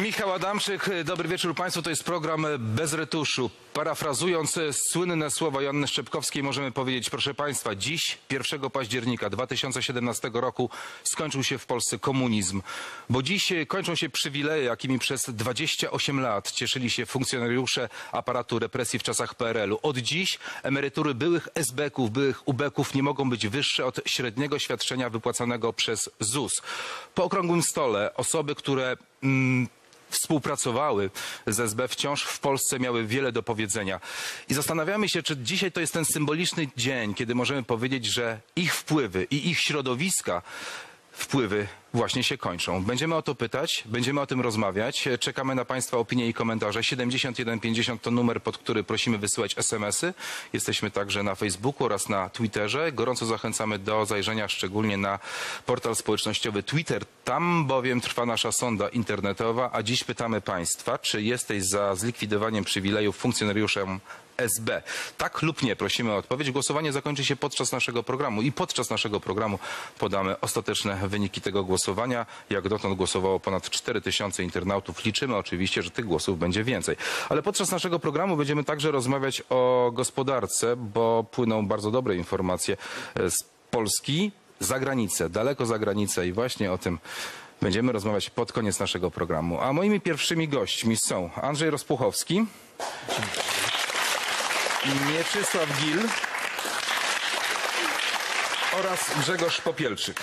Michał Adamczyk, dobry wieczór Państwu. To jest program Bez retuszu. Parafrazując słynne słowa Joanny Szczepkowskiej, możemy powiedzieć, proszę Państwa, dziś, 1 października 2017 roku, skończył się w Polsce komunizm. Bo dziś kończą się przywileje, jakimi przez 28 lat cieszyli się funkcjonariusze aparatu represji w czasach PRL-u. Od dziś emerytury byłych esbeków, byłych ubeków nie mogą być wyższe od średniego świadczenia wypłacanego przez ZUS. Po okrągłym stole osoby, które współpracowały z SB, wciąż w Polsce miały wiele do powiedzenia. I zastanawiamy się, czy dzisiaj to jest ten symboliczny dzień, kiedy możemy powiedzieć, że ich wpływy i ich środowiska wpływy właśnie się kończą. Będziemy o to pytać, będziemy o tym rozmawiać. Czekamy na Państwa opinie i komentarze. 7150 to numer, pod który prosimy wysyłać SMS-y. Jesteśmy także na Facebooku oraz na Twitterze. Gorąco zachęcamy do zajrzenia szczególnie na portal społecznościowy Twitter. Tam bowiem trwa nasza sonda internetowa, a dziś pytamy Państwa, czy jesteś za zlikwidowaniem przywilejów funkcjonariuszom SB. Tak lub nie, prosimy o odpowiedź. Głosowanie zakończy się podczas naszego programu i podczas naszego programu podamy ostateczne wyniki tego głosowania. Jak dotąd głosowało ponad 4000 internautów. Liczymy oczywiście, że tych głosów będzie więcej. Ale podczas naszego programu będziemy także rozmawiać o gospodarce, bo płyną bardzo dobre informacje z Polski za granicę, daleko za granicę i właśnie o tym będziemy rozmawiać pod koniec naszego programu. A moimi pierwszymi gośćmi są Andrzej Rozpuchowski, Mieczysław Gil oraz Grzegorz Popielczyk.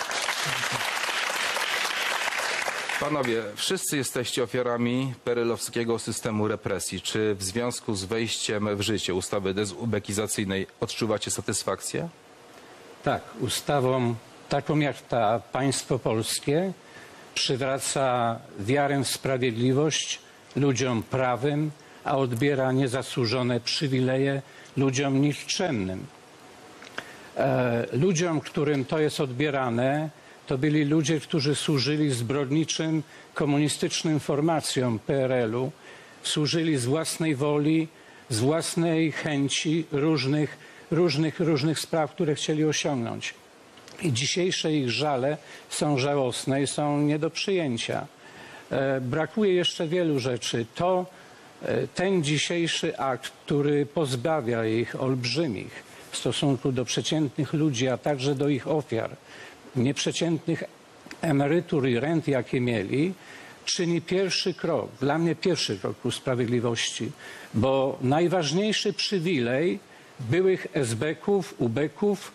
Panowie, wszyscy jesteście ofiarami perelowskiego systemu represji. Czy w związku z wejściem w życie ustawy dezubekizacyjnej odczuwacie satysfakcję? Tak, ustawą taką jak ta państwo polskie przywraca wiarę w sprawiedliwość ludziom prawym, a odbiera niezasłużone przywileje ludziom nikczemnym. Ludziom, którym to jest odbierane, to byli ludzie, którzy służyli zbrodniczym komunistycznym formacjom PRL-u, służyli z własnej woli, z własnej chęci różnych spraw, które chcieli osiągnąć. I dzisiejsze ich żale są żałosne i są nie do przyjęcia. Brakuje jeszcze wielu rzeczy. Ten dzisiejszy akt, który pozbawia ich olbrzymich w stosunku do przeciętnych ludzi, a także do ich ofiar, nieprzeciętnych emerytur i rent, jakie mieli, czyni pierwszy krok, dla mnie pierwszy krok ku sprawiedliwości, bo najważniejszy przywilej byłych esbeków, ubeków,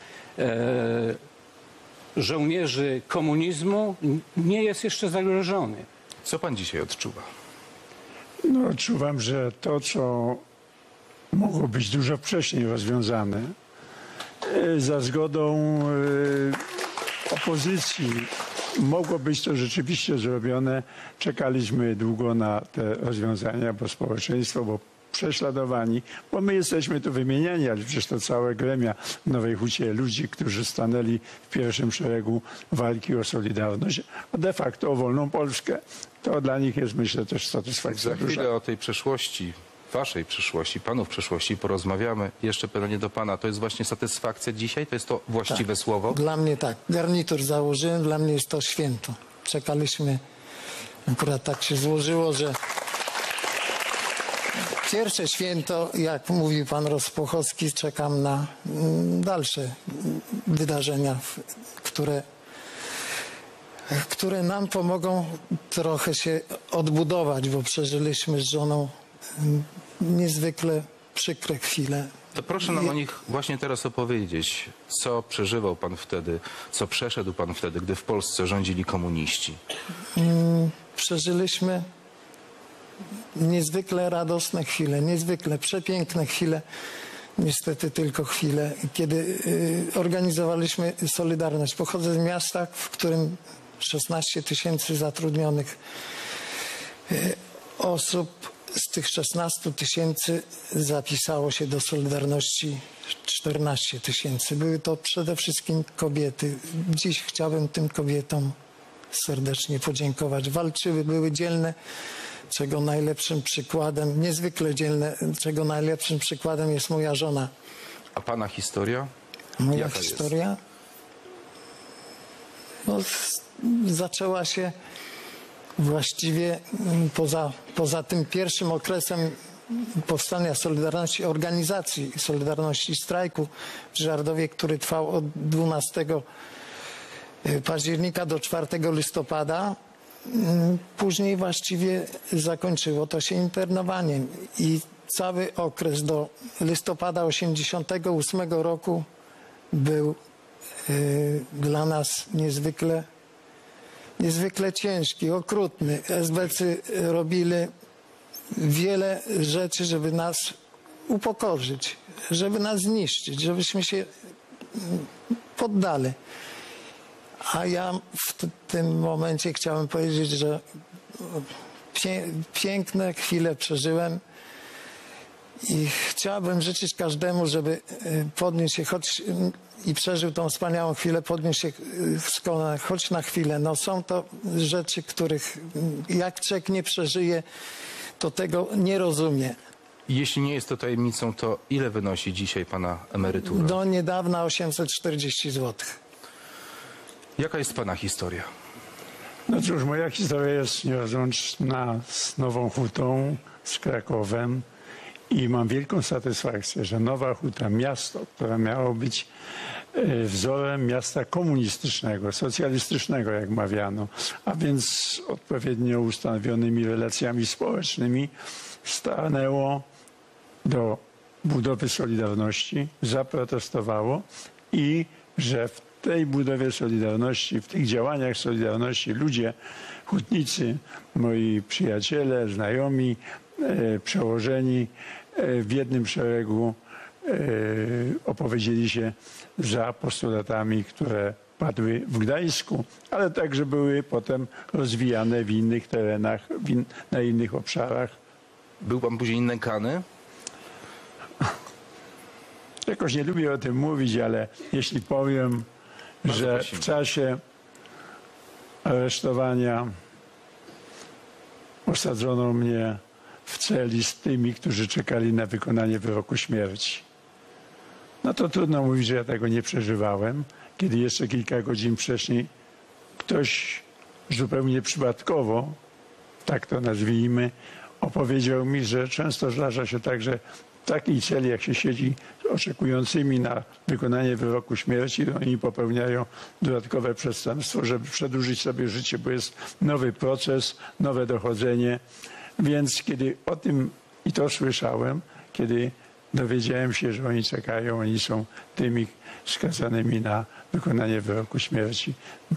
żołnierzy komunizmu nie jest jeszcze zagrożony. Co pan dzisiaj odczuwa? No, odczuwam, że to, co mogło być dużo wcześniej rozwiązane, za zgodą opozycji, mogło być to rzeczywiście zrobione. Czekaliśmy długo na te rozwiązania, bo społeczeństwo, bo prześladowani, bo my jesteśmy tu wymieniani, ale przecież to całe gremia w Nowej Hucie, ludzi, którzy stanęli w pierwszym szeregu walki o Solidarność, a de facto o wolną Polskę. To dla nich jest, myślę, też satysfakcja Za chwilę o tej przeszłości, waszej przeszłości, panów przeszłości porozmawiamy. Jeszcze pytanie do pana. To jest właśnie satysfakcja dzisiaj? To jest to właściwe słowo? Dla mnie tak. Garnitur założyłem, dla mnie jest to święto. Czekaliśmy, akurat tak się złożyło, że pierwsze święto, jak mówi pan Rozpuchowski, czekam na dalsze wydarzenia, które nam pomogą trochę się odbudować, bo przeżyliśmy z żoną niezwykle przykre chwile. To proszę nam o nich właśnie teraz opowiedzieć. Co przeżywał pan wtedy, co przeszedł pan wtedy, gdy w Polsce rządzili komuniści? Przeżyliśmy niezwykle radosne chwile, niezwykle przepiękne chwile. Niestety tylko chwile, kiedy organizowaliśmy Solidarność. Pochodzę z miasta, w którym 16 000 zatrudnionych osób. Z tych 16 000 zapisało się do Solidarności 14 000. Były to przede wszystkim kobiety. Dziś chciałbym tym kobietom serdecznie podziękować. Walczyły, były dzielne, czego najlepszym przykładem, niezwykle dzielne, czego najlepszym przykładem jest moja żona. A pana historia? Moja Jaka historia? jest? No, zaczęła się właściwie poza tym pierwszym okresem powstania Solidarności, organizacji Solidarności strajku w Żardowie, który trwał od 12 października do 4 listopada, później właściwie zakończyło to się internowaniem i cały okres do listopada 1988 roku był dla nas niezwykle ciężki, okrutny. esbecy robili wiele rzeczy, żeby nas upokorzyć, żeby nas zniszczyć, żebyśmy się poddali. A ja w tym momencie chciałem powiedzieć, że piękne chwile przeżyłem i chciałbym życzyć każdemu, żeby podniósł się i przeżył tą wspaniałą chwilę, podniósł się choć na chwilę. No są to rzeczy, których jak człowiek nie przeżyje, to tego nie rozumie. Jeśli nie jest to tajemnicą, to ile wynosi dzisiaj pana emerytura? Do niedawna 840 zł. Jaka jest pana historia? No cóż, moja historia jest nierozłączna z Nową Hutą, z Krakowem i mam wielką satysfakcję, że Nowa Huta, miasto, które miało być wzorem miasta komunistycznego, socjalistycznego, jak mawiano, a więc z odpowiednio ustanowionymi relacjami społecznymi, stanęło do budowy Solidarności, zaprotestowało i że w tej budowie Solidarności, w tych działaniach Solidarności ludzie, hutnicy, moi przyjaciele, znajomi, przełożeni w jednym szeregu opowiedzieli się za postulatami, które padły w Gdańsku, ale także były potem rozwijane w innych terenach, na innych obszarach. Był pan później nękany? Jakoś nie lubię o tym mówić, ale jeśli powiem, Bardzo że prosimy. w czasie aresztowania osadzono mnie w celi z tymi, którzy czekali na wykonanie wyroku śmierci. No to trudno mówić, że ja tego nie przeżywałem, kiedy jeszcze kilka godzin wcześniej ktoś zupełnie przypadkowo, tak to nazwijmy, opowiedział mi, że często zdarza się tak, że w takiej celi, jak się siedzi oczekującymi na wykonanie wyroku śmierci, to oni popełniają dodatkowe przestępstwo, żeby przedłużyć sobie życie, bo jest nowy proces, nowe dochodzenie. Więc kiedy o tym i to słyszałem, kiedy dowiedziałem się, że oni czekają, oni są tymi skazanymi na wykonanie wyroku śmierci,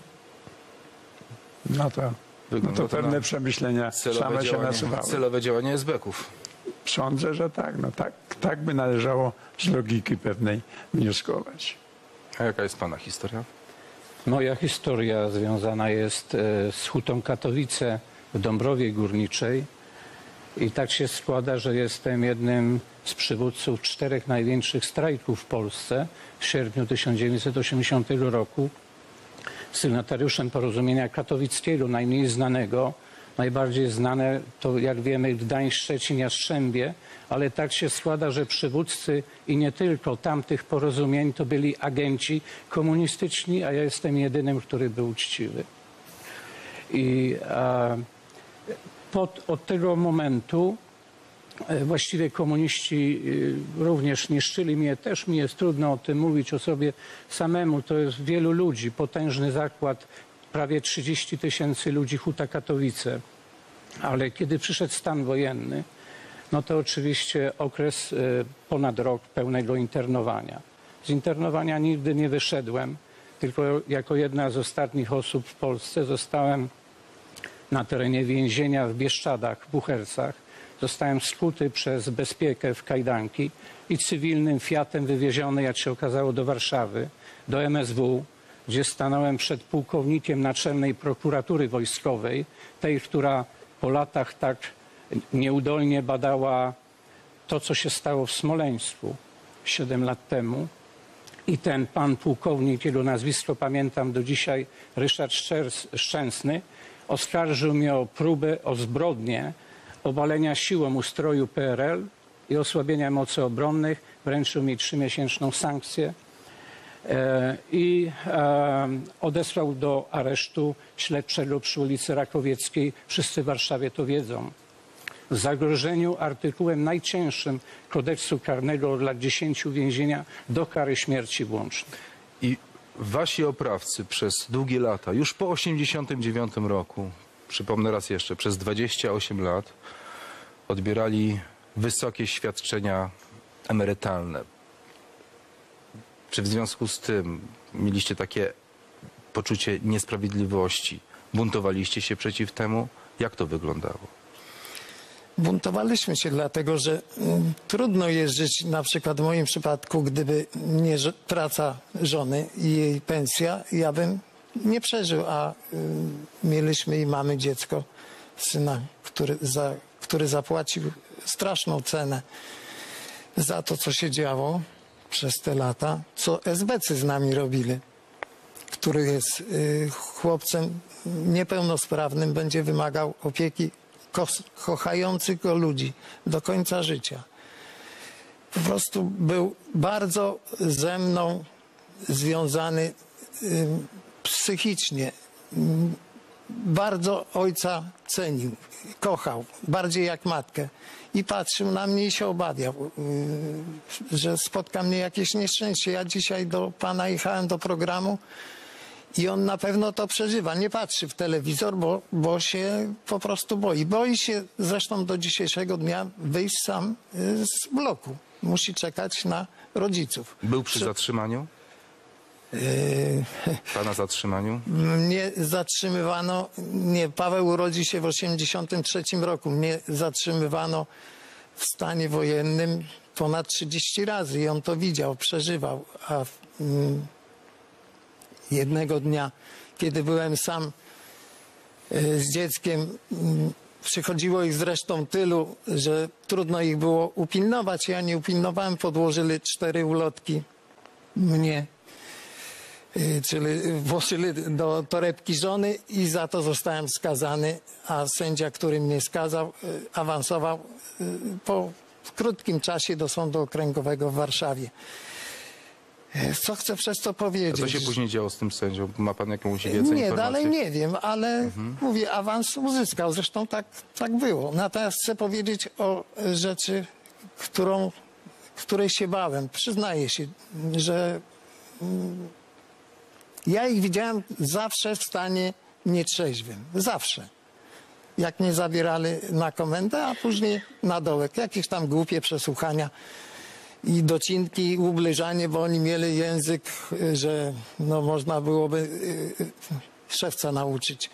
no to pewne przemyślenia same się nasuwały. Celowe działanie esbeków. Sądzę, że tak. No tak by należało z logiki pewnej wnioskować. A jaka jest pana historia? Moja historia związana jest z Hutą Katowice w Dąbrowie Górniczej i tak się składa, że jestem jednym z przywódców 4 największych strajków w Polsce w sierpniu 1980 roku. Sygnatariuszem porozumienia katowickiego, najmniej znanego. Najbardziej znane to, jak wiemy, Gdańsk, Szczecin, Jastrzębie, ale tak się składa, że przywódcy i nie tylko tamtych porozumień to byli agenci komunistyczni, a ja jestem jedynym, który był uczciwy. I od tego momentu właściwie komuniści również niszczyli mnie. Też mi jest trudno o tym mówić o sobie samemu. To jest wielu ludzi, potężny zakład, prawie 30 000 ludzi, Huta Katowice. Ale kiedy przyszedł stan wojenny, no to oczywiście okres ponad rok pełnego internowania. Z internowania nigdy nie wyszedłem, tylko jako jedna z ostatnich osób w Polsce zostałem na terenie więzienia w Bieszczadach, w Buchercach. Zostałem skuty przez bezpiekę w kajdanki i cywilnym Fiatem wywieziony, jak się okazało, do Warszawy, do MSW, gdzie stanąłem przed pułkownikiem Naczelnej Prokuratury Wojskowej, tej, która po latach tak nieudolnie badała to, co się stało w Smoleńsku 7 lat temu. I ten pan pułkownik, jego nazwisko pamiętam do dzisiaj, Ryszard Szczęsny, oskarżył mnie o próbę, o zbrodnię obalenia siłą ustroju PRL i osłabienia mocy obronnych. Wręczył mi 3-miesięczną sankcję. i odesłał do aresztu śledczego przy ulicy Rakowieckiej. Wszyscy w Warszawie to wiedzą. W zagrożeniu artykułem najcięższym kodeksu karnego od lat 10 więzienia do kary śmierci włącznie. I wasi oprawcy przez długie lata, już po 89 roku, przypomnę raz jeszcze, przez 28 lat odbierali wysokie świadczenia emerytalne. Czy w związku z tym mieliście takie poczucie niesprawiedliwości? Buntowaliście się przeciw temu? Jak to wyglądało? Buntowaliśmy się dlatego, że trudno jest żyć, na przykład w moim przypadku, gdyby nie praca żony i jej pensja, ja bym nie przeżył, a mieliśmy i mamy dziecko, syna, który zapłacił straszną cenę za to, co się działo przez te lata, co esbecy z nami robili, który jest chłopcem niepełnosprawnym, będzie wymagał opieki kochających go ludzi do końca życia. Po prostu był bardzo ze mną związany psychicznie. Bardzo ojca cenił, kochał, bardziej jak matkę. I patrzył na mnie i się obawiał, że spotka mnie jakieś nieszczęście. Ja dzisiaj do pana jechałem do programu i on na pewno to przeżywa. Nie patrzy w telewizor, bo się po prostu boi. Boi się zresztą do dzisiejszego dnia wyjść sam z bloku. Musi czekać na rodziców. Był przy zatrzymaniu? Pana zatrzymaniu? Mnie zatrzymywano, nie, Paweł urodził się w 1983 roku. Mnie zatrzymywano w stanie wojennym ponad 30 razy i on to widział, przeżywał. A jednego dnia, kiedy byłem sam z dzieckiem, przychodziło ich zresztą tylu, że trudno ich było upilnować. Ja nie upilnowałem, podłożyli 4 ulotki mnie, czyli włożyli do torebki żony i za to zostałem skazany, a sędzia, który mnie skazał, awansował po krótkim czasie do Sądu Okręgowego w Warszawie. Co chcę przez to powiedzieć? A co się później działo z tym sędzią? Ma pan jakąś wiedzę, Nie, informację? dalej nie wiem, ale mówię, awans uzyskał. Zresztą tak było. Natomiast chcę powiedzieć o rzeczy, której się bałem. Przyznaję się, że ja ich widziałem zawsze w stanie nietrzeźwym. Zawsze. Jak mnie zabierali na komendę, a później na dołek. Jakieś tam głupie przesłuchania i docinki, ubliżanie, bo oni mieli język, że no, można byłoby szewca nauczyć.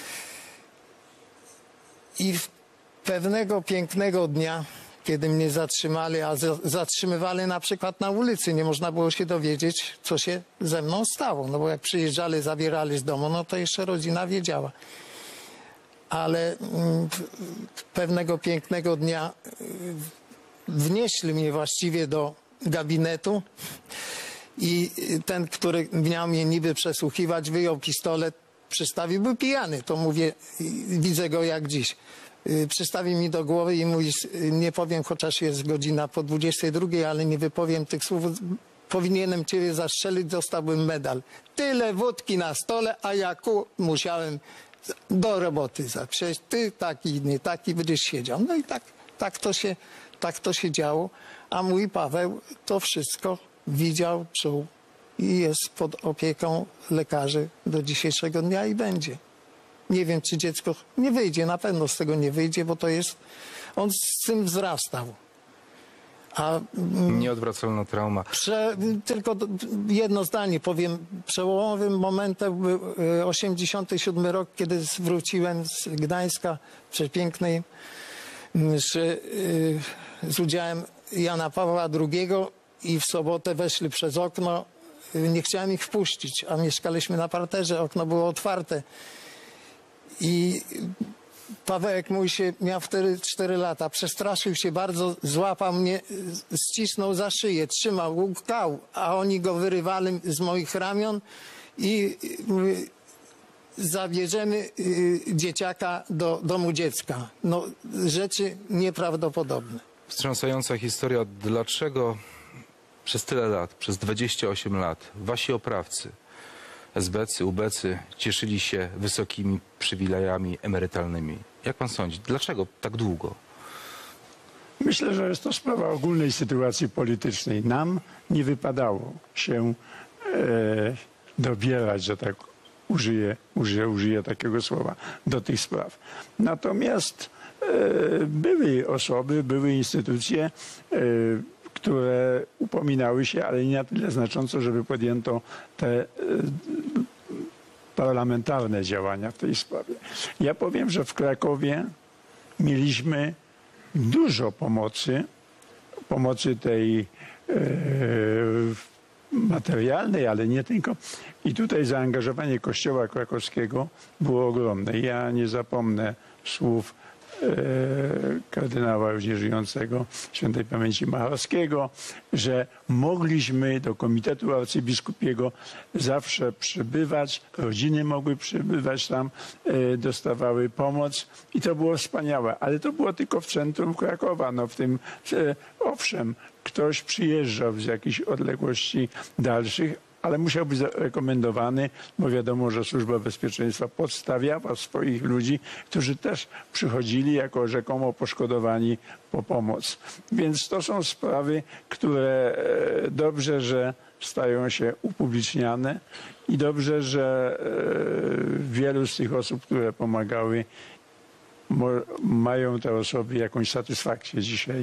I pewnego pięknego dnia, kiedy mnie zatrzymali, a zatrzymywali na przykład na ulicy, nie można było się dowiedzieć, co się ze mną stało. No bo jak przyjeżdżali, zabierali z domu, no to jeszcze rodzina wiedziała. Ale pewnego pięknego dnia wnieśli mnie właściwie do gabinetu i ten, który miał mnie niby przesłuchiwać, wyjął pistolet, przystawił, był pijany, to mówię, widzę go jak dziś. Przystawił mi do głowy i mówi, nie powiem, chociaż jest godzina po 22, ale nie wypowiem tych słów, powinienem ciebie zastrzelić, dostałbym medal. Tyle wódki na stole, a ja musiałem do roboty zaprzeć. Ty taki, nie taki, będziesz siedział. No i tak to się działo, a mój Paweł to wszystko widział, czuł i jest pod opieką lekarzy do dzisiejszego dnia i będzie. Nie wiem, czy dziecko nie wyjdzie, na pewno z tego nie wyjdzie, bo to jest, on z tym wzrastał. A Nieodwracalna trauma. tylko jedno zdanie powiem. Przełomowym momentem był 87 rok, kiedy wróciłem z Gdańska, przepięknej mszy z udziałem Jana Pawła II i w sobotę weszli przez okno. Nie chciałem ich wpuścić, a mieszkaliśmy na parterze, okno było otwarte. I Pawełek mój miał wtedy 4 lata, przestraszył się bardzo, złapał mnie, ścisnął za szyję, trzymał, łukał, a oni go wyrywali z moich ramion i zabierzemy dzieciaka do domu dziecka. No, rzeczy nieprawdopodobne. Wstrząsająca historia. Dlaczego przez tyle lat, przez 28 lat, wasi oprawcy, SB-cy, UB-cy cieszyli się wysokimi przywilejami emerytalnymi. Jak pan sądzi, dlaczego tak długo? Myślę, że jest to sprawa ogólnej sytuacji politycznej. Nam nie wypadało się dobierać, że tak użyję takiego słowa, do tych spraw. Natomiast były osoby, były instytucje, które upominały się, ale nie na tyle znacząco, żeby podjęto te parlamentarne działania w tej sprawie. Ja powiem, że w Krakowie mieliśmy dużo pomocy tej materialnej, ale nie tylko. I tutaj zaangażowanie Kościoła krakowskiego było ogromne. Ja nie zapomnę słów kardynała już nieżyjącego, świętej pamięci Macharskiego, że mogliśmy do Komitetu Arcybiskupiego zawsze przybywać, rodziny mogły przybywać tam, dostawały pomoc i to było wspaniałe, ale to było tylko w centrum Krakowa. No w tym, owszem, ktoś przyjeżdżał z jakichś odległości dalszych, ale musiał być zarekomendowany, bo wiadomo, że Służba Bezpieczeństwa podstawiała swoich ludzi, którzy też przychodzili jako rzekomo poszkodowani po pomoc. Więc to są sprawy, które dobrze, że stają się upubliczniane i dobrze, że wielu z tych osób, które pomagały, mają te osoby jakąś satysfakcję dzisiaj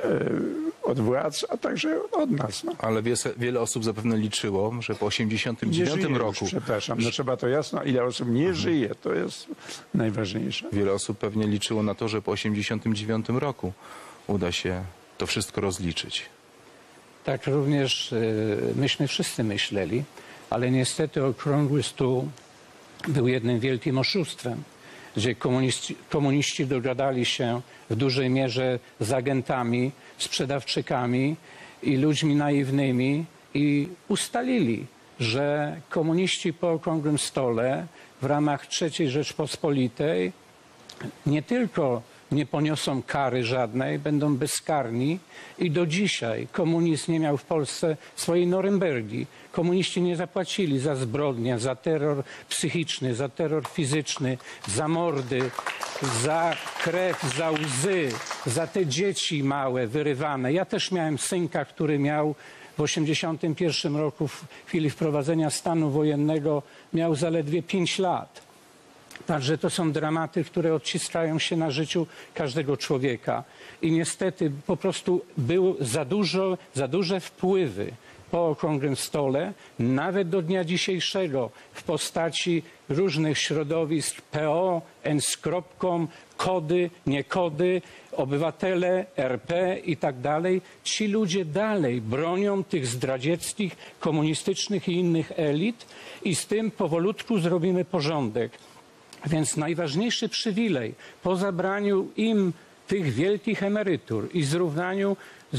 od władz, a także od nas. No. Ale wiele osób zapewne liczyło, że po 1989 roku... Przepraszam, no trzeba to jasno, ile osób nie żyje, to jest najważniejsze. Wiele osób pewnie liczyło na to, że po 1989 roku uda się to wszystko rozliczyć. Tak również myśmy wszyscy myśleli, ale niestety okrągły stół był jednym wielkim oszustwem, gdzie komuniści dogadali się w dużej mierze z agentami, sprzedawczykami i ludźmi naiwnymi i ustalili, że komuniści po okrągłym stole w ramach III Rzeczpospolitej nie tylko nie poniosą kary żadnej, będą bezkarni i do dzisiaj komunizm nie miał w Polsce swojej Norymbergi. Komuniści nie zapłacili za zbrodnie, za terror psychiczny, za terror fizyczny, za mordy, za krew, za łzy, za te dzieci małe, wyrywane. Ja też miałem synka, który miał w 1981 roku, w chwili wprowadzenia stanu wojennego, miał zaledwie 5 lat. Także to są dramaty, które odciskają się na życiu każdego człowieka. I niestety po prostu było za duże wpływy po okrągłym stole, nawet do dnia dzisiejszego, w postaci różnych środowisk PO, N-kropką, kody, nie kody, obywatele, RP i tak dalej. Ci ludzie dalej bronią tych zdradzieckich, komunistycznych i innych elit i z tym powolutku zrobimy porządek. Więc najważniejszy przywilej po zabraniu im tych wielkich emerytur i zrównaniu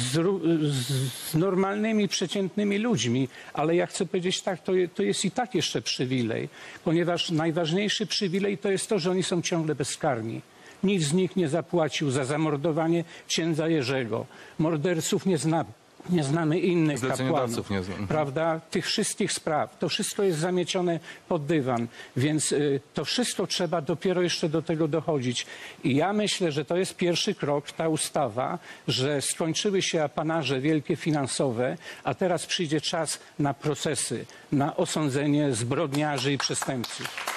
z normalnymi, przeciętnymi ludźmi, ale ja chcę powiedzieć tak, to jest i tak jeszcze przywilej, ponieważ najważniejszy przywilej to jest to, że oni są ciągle bezkarni. Nikt z nich nie zapłacił za zamordowanie księdza Jerzego. Morderców nie znamy innych kapłanów, prawda? Tych wszystkich spraw. To wszystko jest zamiecione pod dywan, więc to wszystko trzeba dopiero jeszcze do tego dochodzić. I ja myślę, że to jest pierwszy krok, ta ustawa, że skończyły się apanaże wielkie finansowe, a teraz przyjdzie czas na procesy, na osądzenie zbrodniarzy i przestępców.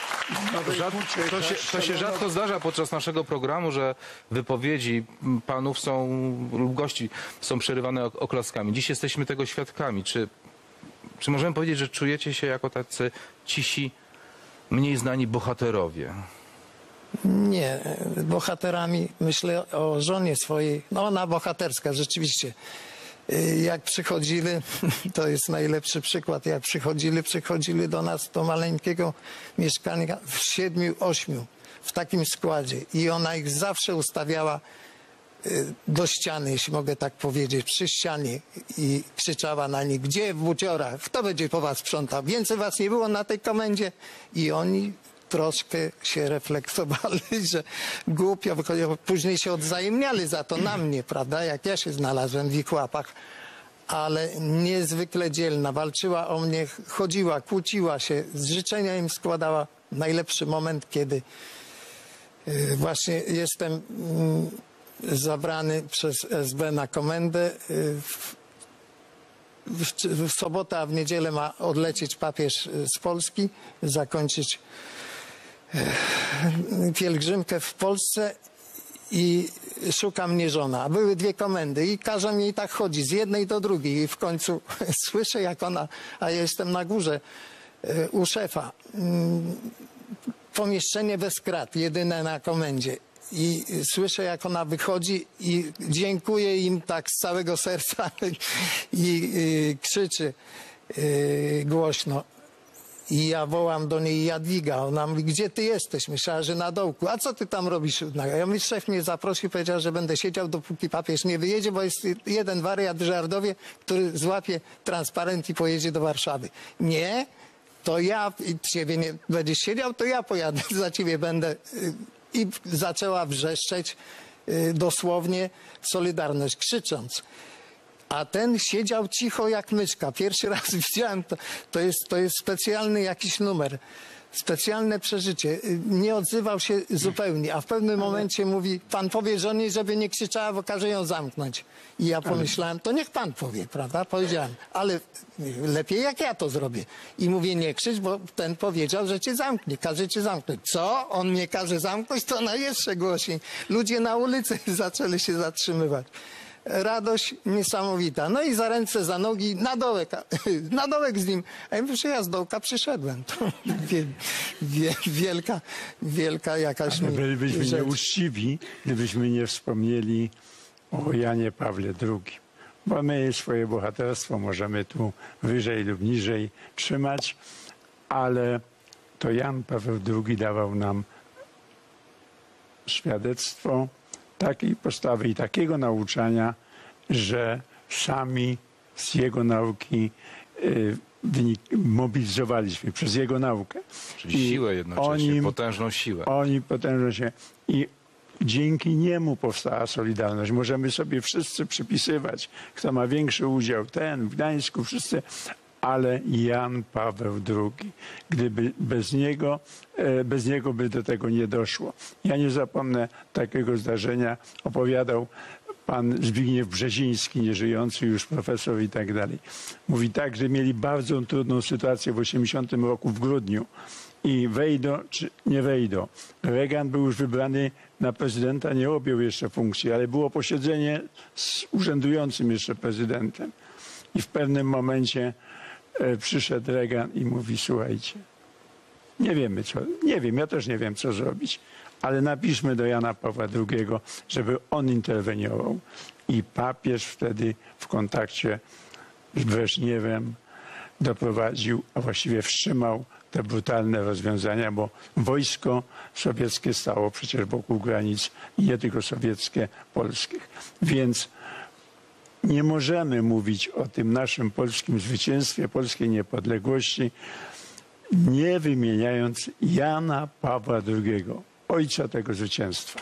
To się rzadko zdarza podczas naszego programu, że wypowiedzi panów lub gości są przerywane oklaskami. Dziś jesteśmy tego świadkami. Czy możemy powiedzieć, że czujecie się jako tacy cisi, mniej znani bohaterowie? Nie, bohaterami myślę o żonie swojej. No ona bohaterska, rzeczywiście. Jak przychodzili, to jest najlepszy przykład, jak przychodzili do nas do maleńkiego mieszkania w 7-8 w takim składzie i ona ich zawsze ustawiała do ściany, jeśli mogę tak powiedzieć, przy ścianie i krzyczała na nich, gdzie w buciorach, kto będzie po was sprzątał, więcej was nie było na tej komendzie i oni troszkę się reflektowali, że głupio, bo później się odwzajemniali za to na mnie, prawda, jak ja się znalazłem w ich łapach. ale niezwykle dzielna. Walczyła o mnie, chodziła, kłóciła się, życzenia im składała. Najlepszy moment, kiedy właśnie jestem zabrany przez SB na komendę. W sobotę, a w niedzielę ma odlecieć papież z Polski, zakończyć pielgrzymkę w Polsce i szuka mnie żona. A były dwie komendy i każe mi tak chodzić z jednej do drugiej i w końcu słyszę, jak ona, a ja jestem na górze u szefa, pomieszczenie bez krat, jedyne na komendzie. I słyszę, jak ona wychodzi i dziękuję im tak z całego serca i krzyczy głośno. I ja wołam do niej: Jadwiga. Ona mówi: gdzie ty jesteś? Myślała, że na dołku. A co ty tam robisz? Ja mówię: szef mnie zaprosił, powiedział, że będę siedział, dopóki papież nie wyjedzie, bo jest jeden wariat w Żardowie, który złapie transparent i pojedzie do Warszawy. Nie, to ja ciebie nie będziesz siedział, to ja pojadę za ciebie będę. I zaczęła wrzeszczeć dosłownie Solidarność, krzycząc. A ten siedział cicho jak myszka. Pierwszy raz widziałem to. To jest specjalny jakiś numer. Specjalne przeżycie. Nie odzywał się zupełnie. A w pewnym momencie mówi: pan powie żonie, żeby nie krzyczała, bo każe ją zamknąć. I ja pomyślałem: to niech pan powie, prawda? Powiedziałem: ale lepiej jak ja to zrobię. I mówię: nie krzycz, bo ten powiedział, że cię zamknie. Każe cię zamknąć. Co? On mnie każe zamknąć? To na jeszcze głośniej. Ludzie na ulicy zaczęli się zatrzymywać. Radość niesamowita. No i za ręce, za nogi, na dołek z nim. A ja mówię, że ja z dołka przyszedłem. To wielka jakaś Ale bylibyśmy rzecz. nieuczciwi, gdybyśmy nie wspomnieli o Janie Pawle II. Bo my swoje bohaterstwo możemy tu wyżej lub niżej trzymać, ale to Jan Paweł II dawał nam świadectwo takiej postawy i takiego nauczania, że sami z jego nauki mobilizowaliśmy przez jego naukę. Czyli siłę jednocześnie, potężną siłę. Potężną siłę. I dzięki niemu powstała Solidarność. Możemy sobie wszyscy przypisywać, kto ma większy udział, ten w Gdańsku, wszyscy, ale Jan Paweł II. Gdyby bez niego by do tego nie doszło. Ja nie zapomnę takiego zdarzenia. Opowiadał pan Zbigniew Brzeziński, nieżyjący już profesor i tak dalej. Mówi tak, że mieli bardzo trudną sytuację w 80 roku w grudniu. I wejdą, czy nie wejdą. Reagan był już wybrany na prezydenta, nie objął jeszcze funkcji, ale było posiedzenie z urzędującym jeszcze prezydentem. I w pewnym momencie przyszedł Reagan i mówi: słuchajcie, nie wiem, ja też nie wiem, co zrobić, ale napiszmy do Jana Pawła II, żeby on interweniował. I papież wtedy w kontakcie z Breżniewem doprowadził, a właściwie wstrzymał te brutalne rozwiązania, bo wojsko sowieckie stało przecież wokół granic i nie tylko sowieckie, polskich. Więc nie możemy mówić o tym naszym polskim zwycięstwie, polskiej niepodległości, nie wymieniając Jana Pawła II, ojca tego zwycięstwa.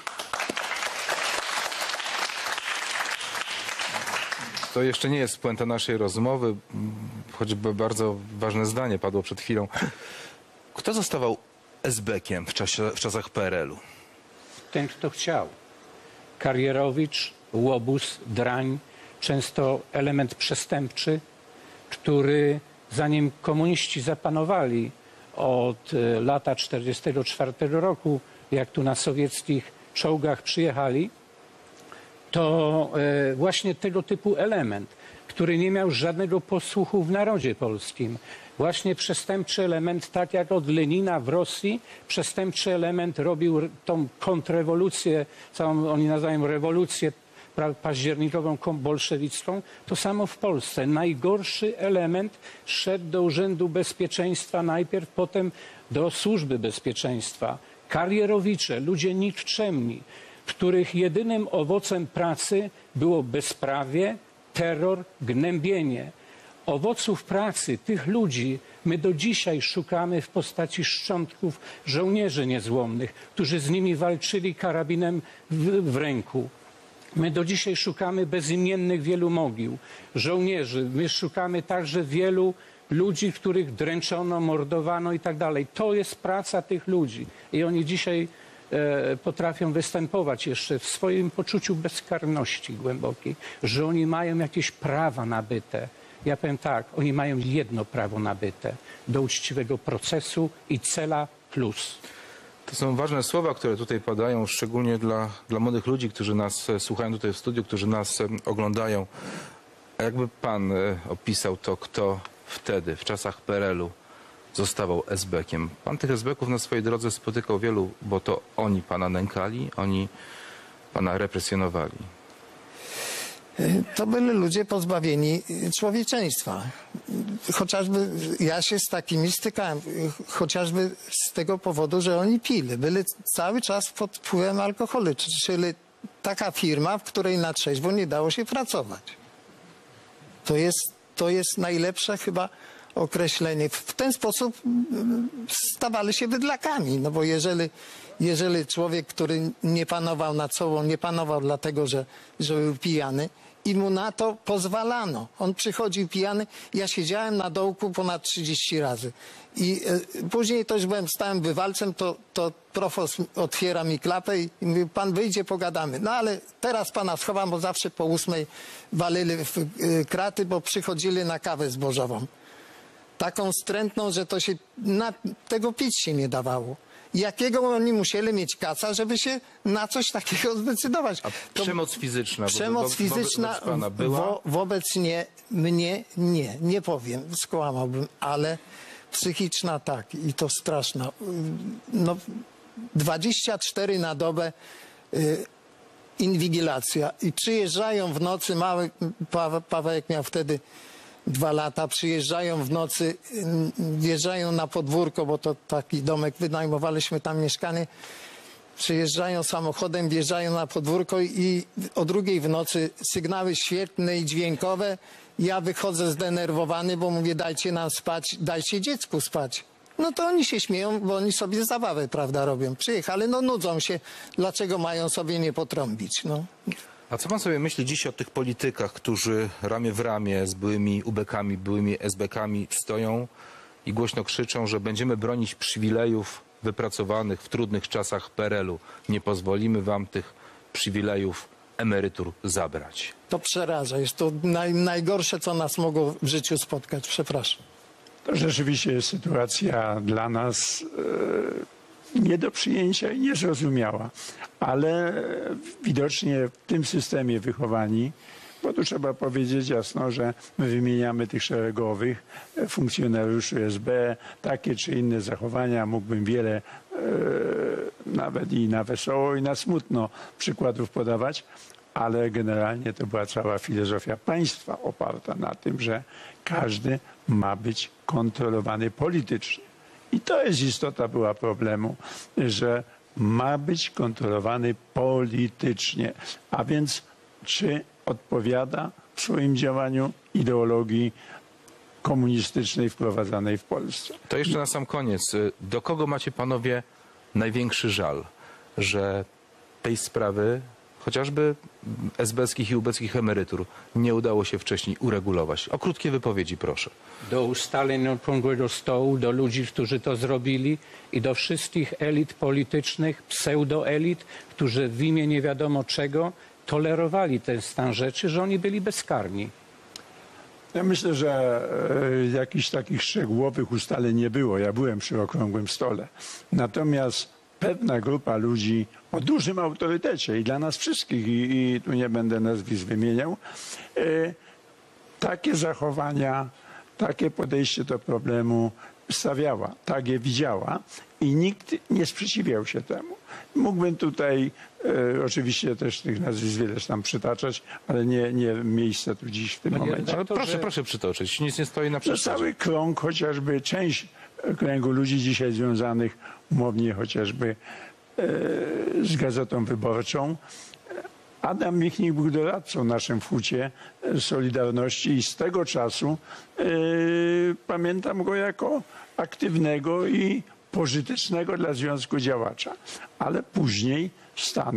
To jeszcze nie jest puenta naszej rozmowy, choćby bardzo ważne zdanie padło przed chwilą. Kto zostawał esbekiem w czasach PRL-u? Ten, kto chciał. Karierowicz, łobuz, drań, często element przestępczy, który zanim komuniści zapanowali od lata 1944 roku, jak tu na sowieckich czołgach przyjechali, to właśnie tego typu element, który nie miał żadnego posłuchu w narodzie polskim. Właśnie przestępczy element, tak jak od Lenina w Rosji, przestępczy element robił tą kontrrewolucję, całą oni nazywają rewolucję październikową bolszewicką, to samo w Polsce. Najgorszy element szedł do Urzędu Bezpieczeństwa najpierw, potem do Służby Bezpieczeństwa. Karierowicze, ludzie nikczemni, których jedynym owocem pracy było bezprawie, terror, gnębienie. Owoców pracy tych ludzi my do dzisiaj szukamy w postaci szczątków żołnierzy niezłomnych, którzy z nimi walczyli karabinem w ręku. My do dzisiaj szukamy bezimiennych wielu mogił, żołnierzy. My szukamy także wielu ludzi, których dręczono, mordowano i tak dalej. To jest praca tych ludzi. I oni dzisiaj potrafią występować jeszcze w swoim poczuciu bezkarności głębokiej, że oni mają jakieś prawa nabyte. Ja powiem tak, oni mają jedno prawo nabyte do uczciwego procesu i cela plus. To są ważne słowa, które tutaj padają, szczególnie dla młodych ludzi, którzy nas słuchają tutaj w studiu, którzy nas oglądają. A jakby pan opisał to, kto wtedy, w czasach PRL-u, zostawał esbekiem? Pan tych esbeków na swojej drodze spotykał wielu, bo to oni pana nękali, oni pana represjonowali. To byli ludzie pozbawieni człowieczeństwa. Chociażby ja się z takimi stykałem, chociażby z tego powodu, że oni pili. Byli cały czas pod wpływem alkoholu, czyli taka firma, w której na trzeźwo nie dało się pracować. To jest najlepsze chyba określenie. W ten sposób stawali się bydlakami, no bo jeżeli człowiek, który nie panował nad sobą, nie panował dlatego, że był pijany i mu na to pozwalano. On przychodził pijany, ja siedziałem na dołku ponad 30 razy i później to już stałem bywalcem, to profos otwiera mi klapę i mówi, pan wyjdzie, pogadamy. No ale teraz pana schowam, bo zawsze po 8 walili w kraty, bo przychodzili na kawę zbożową. Taką wstrętną, że to się tego pić się nie dawało. Jakiego oni musieli mieć kaca, żeby się na coś takiego zdecydować? A przemoc fizyczna? Przemoc fizyczna wobec pana była? Wobec mnie nie powiem, skłamałbym, ale psychiczna tak i to straszna. No, 24 na dobę inwigilacja i przyjeżdżają w nocy, mały Pawełek miał wtedy 2 lata, przyjeżdżają w nocy, wjeżdżają na podwórko, bo to taki domek, wynajmowaliśmy tam mieszkanie, przyjeżdżają samochodem, wjeżdżają na podwórko i o 2 w nocy sygnały świetne i dźwiękowe. Ja wychodzę zdenerwowany, bo mówię, dajcie nam spać, dajcie dziecku spać. No to oni się śmieją, bo oni sobie zabawę, prawda, robią. Przyjechali, no nudzą się, dlaczego mają sobie nie potrąbić, no. A co pan sobie myśli dziś o tych politykach, którzy ramię w ramię z byłymi ubekami, byłymi esbekami stoją i głośno krzyczą, że będziemy bronić przywilejów wypracowanych w trudnych czasach PRL-u. Nie pozwolimy wam tych przywilejów, emerytur zabrać. To przeraża. Jest to najgorsze, co nas mogło w życiu spotkać. Przepraszam. To rzeczywiście jest sytuacja dla nas nie do przyjęcia i niezrozumiała. Ale widocznie w tym systemie wychowani, bo tu trzeba powiedzieć jasno, że my wymieniamy tych szeregowych funkcjonariuszy SB, takie czy inne zachowania, mógłbym wiele nawet i na wesoło i na smutno przykładów podawać, ale generalnie to była cała filozofia państwa oparta na tym, że każdy ma być kontrolowany politycznie. I to jest istota była problemu, że ma być kontrolowany politycznie. A więc czy odpowiada w swoim działaniu ideologii komunistycznej wprowadzanej w Polsce? To jeszcze na sam koniec. Do kogo macie panowie największy żal, że tej sprawy, chociażby esbeckich i ubeckich emerytur, nie udało się wcześniej uregulować? O krótkie wypowiedzi proszę. Do ustaleń okrągłego stołu, do ludzi, którzy to zrobili i do wszystkich elit politycznych, pseudoelit, którzy w imię nie wiadomo czego tolerowali ten stan rzeczy, że oni byli bezkarni. Ja myślę, że jakichś takich szczegółowych ustaleń nie było. Ja byłem przy okrągłym stole. Natomiast pewna grupa ludzi o dużym autorytecie i dla nas wszystkich, i tu nie będę nazwisk wymieniał, takie zachowania, takie podejście do problemu stawiała, tak je widziała i nikt nie sprzeciwiał się temu. Mógłbym tutaj oczywiście też tych nazwisk wiele tam przytaczać, ale nie miejsce tu dziś w tym momencie. Ale proszę przytoczyć, nic nie stoi na To przeszkodzie. cały krąg, chociażby część kręgu ludzi dzisiaj związanych umownie chociażby z Gazetą Wyborczą. Adam Michnik był doradcą naszym w Hucie Solidarności i z tego czasu pamiętam go jako aktywnego i pożytecznego dla związku działacza. Ale później stanął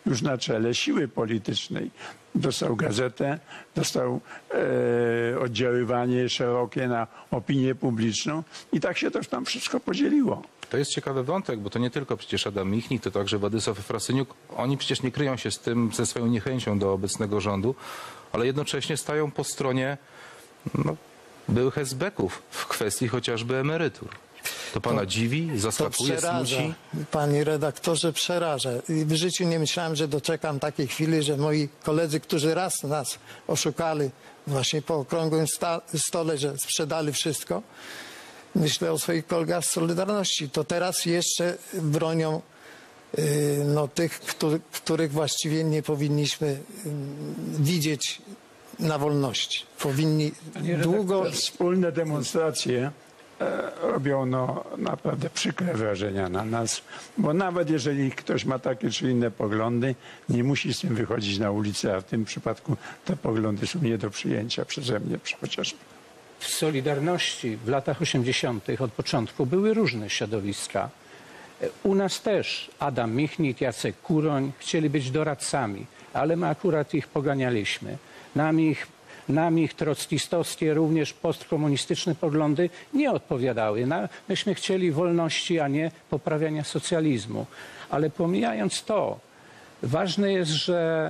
już na czele siły politycznej. Dostał gazetę, dostał oddziaływanie szerokie na opinię publiczną i tak się to tam wszystko podzieliło. To jest ciekawy wątek, bo to nie tylko przecież Adam Michnik, to także Władysław Frasyniuk. Oni przecież nie kryją się z tym, ze swoją niechęcią do obecnego rządu, ale jednocześnie stają po stronie byłych esbeków w kwestii chociażby emerytur. To pana dziwi, zaskakuje, smuci? Panie redaktorze, przeraża. I w życiu nie myślałem, że doczekam takiej chwili, że moi koledzy, którzy raz nas oszukali właśnie po okrągłym stole, że sprzedali wszystko, myślę o swoich kolegach z Solidarności, to teraz jeszcze bronią tych, których właściwie nie powinniśmy widzieć na wolności. Powinni długo... Wspólne demonstracje robią naprawdę przykre wrażenia na nas, bo nawet jeżeli ktoś ma takie czy inne poglądy, nie musi z tym wychodzić na ulicę, a w tym przypadku te poglądy są nie do przyjęcia przeze mnie chociażby. W Solidarności w latach 80. od początku były różne środowiska. U nas też Adam Michnik, Jacek Kuroń chcieli być doradcami, ale my akurat ich poganialiśmy. Nam ich trockistowskie, również postkomunistyczne poglądy nie odpowiadały. Myśmy chcieli wolności, a nie poprawiania socjalizmu. Ale pomijając to, ważne jest, że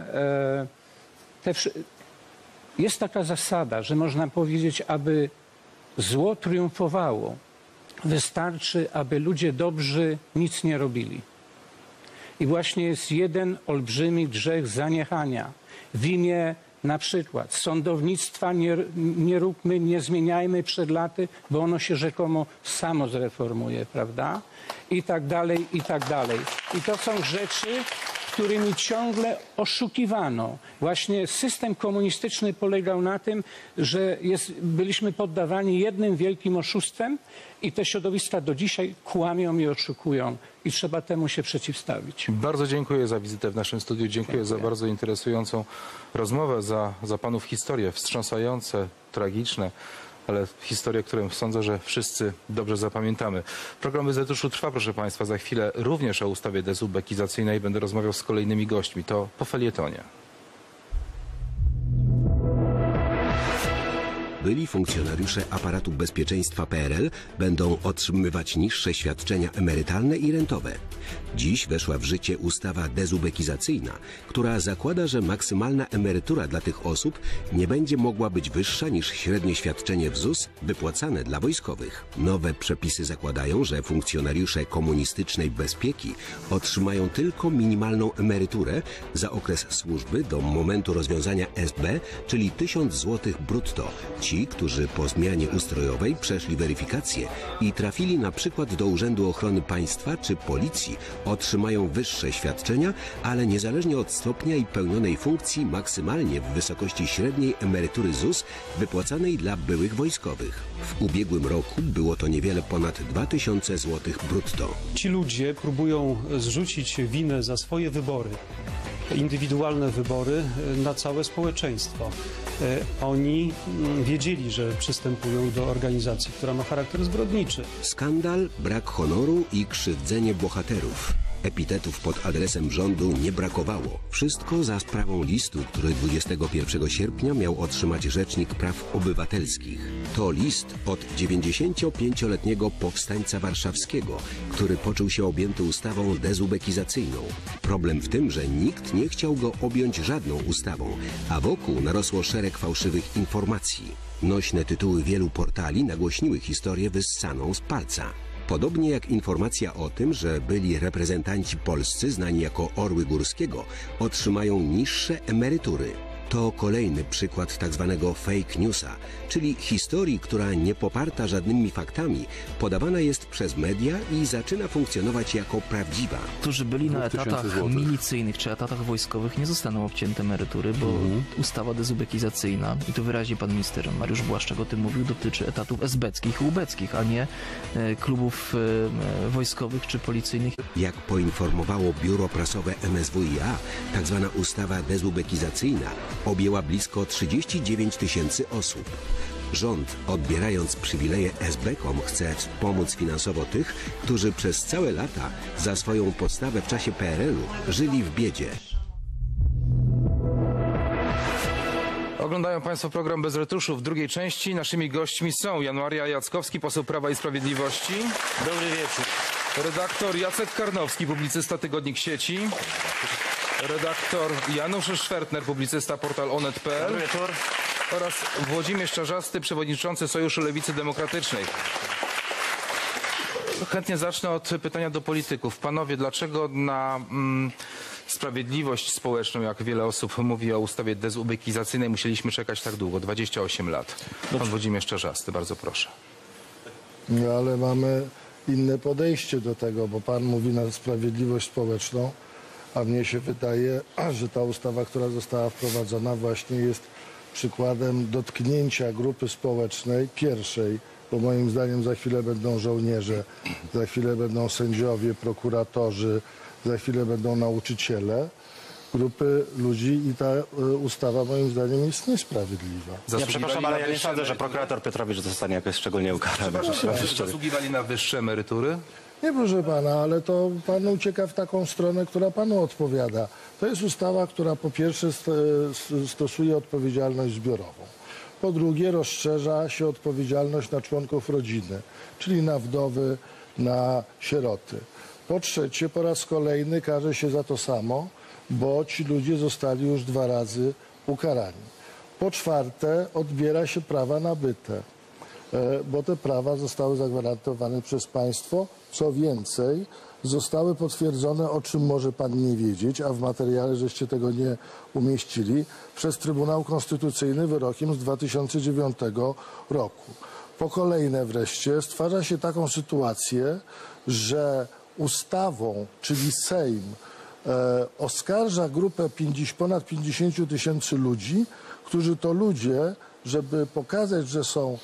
jest taka zasada, że można powiedzieć, aby zło triumfowało, wystarczy, aby ludzie dobrzy nic nie robili. I właśnie jest jeden olbrzymi grzech zaniechania w imię na przykład sądownictwa nie róbmy, nie zmieniajmy przed laty, bo ono się rzekomo samo zreformuje, prawda? I tak dalej, i tak dalej. I to są rzeczy, którymi ciągle oszukiwano. Właśnie system komunistyczny polegał na tym, że byliśmy poddawani jednym wielkim oszustwem i te środowiska do dzisiaj kłamią i oszukują. I trzeba temu się przeciwstawić. Bardzo dziękuję za wizytę w naszym studiu. Dziękuję za bardzo interesującą rozmowę, za panów historie wstrząsające, tragiczne, ale historie, które sądzę, że wszyscy dobrze zapamiętamy. Program Wyzetuszu trwa, proszę państwa. Za chwilę również o ustawie dezubekizacyjnej będę rozmawiał z kolejnymi gośćmi. To po felietonie. Byli funkcjonariusze aparatu bezpieczeństwa PRL będą otrzymywać niższe świadczenia emerytalne i rentowe. Dziś weszła w życie ustawa dezubekizacyjna, która zakłada, że maksymalna emerytura dla tych osób nie będzie mogła być wyższa niż średnie świadczenie w ZUS wypłacane dla wojskowych. Nowe przepisy zakładają, że funkcjonariusze komunistycznej bezpieki otrzymają tylko minimalną emeryturę za okres służby do momentu rozwiązania SB, czyli 1000 zł brutto. Ci, którzy po zmianie ustrojowej przeszli weryfikację i trafili na przykład do Urzędu Ochrony Państwa czy Policji, otrzymają wyższe świadczenia, ale niezależnie od stopnia i pełnionej funkcji maksymalnie w wysokości średniej emerytury ZUS wypłacanej dla byłych wojskowych. W ubiegłym roku było to niewiele ponad 2000 zł brutto. Ci ludzie próbują zrzucić winę za swoje wybory, indywidualne wybory, na całe społeczeństwo. Oni wiedzieli, że przystępują do organizacji, która ma charakter zbrodniczy. Skandal, brak honoru i krzywdzenie bohaterów. Epitetów pod adresem rządu nie brakowało. Wszystko za sprawą listu, który 21 sierpnia miał otrzymać Rzecznik Praw Obywatelskich. To list od 95-letniego powstańca warszawskiego, który poczuł się objęty ustawą dezubekizacyjną. Problem w tym, że nikt nie chciał go objąć żadną ustawą, a wokół narosło szereg fałszywych informacji. Nośne tytuły wielu portali nagłośniły historię wyssaną z palca. Podobnie jak informacja o tym, że byli reprezentanci polscy znani jako Orły Górskiego otrzymają niższe emerytury. To kolejny przykład tzw. fake newsa, czyli historii, która nie poparta żadnymi faktami, podawana jest przez media i zaczyna funkcjonować jako prawdziwa. Którzy byli na etatach milicyjnych czy etatach wojskowych, nie zostaną obcięte emerytury, bo ustawa dezubekizacyjna, i tu wyraźnie pan minister Mariusz Błaszczak o tym mówił, dotyczy etatów esbeckich i ubeckich, a nie klubów wojskowych czy policyjnych. Jak poinformowało biuro prasowe MSWiA, tzw. ustawa dezubekizacyjna objęła blisko 39 000 osób. Rząd, odbierając przywileje esbekom, chce wspomóc finansowo tych, którzy przez całe lata za swoją postawę w czasie PRL-u żyli w biedzie. Oglądają Państwo program Bez Retuszu w drugiej części. Naszymi gośćmi są Jan Maria Jackowski, poseł Prawa i Sprawiedliwości. Dobry wieczór. Redaktor Jacek Karnowski, publicysta Tygodnik Sieci. Redaktor Janusz Szwertner, publicysta portal onet.pl. Dobry wieczór. Oraz Włodzimierz Czarzasty, przewodniczący Sojuszu Lewicy Demokratycznej. Chętnie zacznę od pytania do polityków. Panowie, dlaczego na sprawiedliwość społeczną, jak wiele osób mówi o ustawie dezubekizacyjnej, musieliśmy czekać tak długo, 28 lat? Pan Włodzimierz Czarzasty, bardzo proszę. No ale mamy inne podejście do tego, bo pan mówi na sprawiedliwość społeczną, a mnie się wydaje, że ta ustawa, która została wprowadzona, właśnie jest przykładem dotknięcia grupy społecznej pierwszej, bo moim zdaniem za chwilę będą żołnierze, za chwilę będą sędziowie, prokuratorzy, za chwilę będą nauczyciele, grupy ludzi i ta ustawa moim zdaniem jest niesprawiedliwa. Ja przepraszam, ale ja nie sądzę, że prokurator Piotrowicz zostanie jakoś szczególnie ukarany. Zasługiwali na wyższe emerytury? Nie, proszę pana, ale to pan ucieka w taką stronę, która panu odpowiada. To jest ustawa, która po pierwsze stosuje odpowiedzialność zbiorową. Po drugie rozszerza się odpowiedzialność na członków rodziny, czyli na wdowy, na sieroty. Po trzecie, po raz kolejny karze się za to samo, bo ci ludzie zostali już 2 razy ukarani. Po czwarte, odbiera się prawa nabyte, bo te prawa zostały zagwarantowane przez państwo. Co więcej, zostały potwierdzone, o czym może pan nie wiedzieć, a w materiale żeście tego nie umieścili, przez Trybunał Konstytucyjny wyrokiem z 2009 roku. Po kolejne wreszcie stwarza się taką sytuację, że ustawą, czyli Sejm, oskarża grupę ponad 50 000 ludzi, którzy to ludzie, żeby pokazać, że są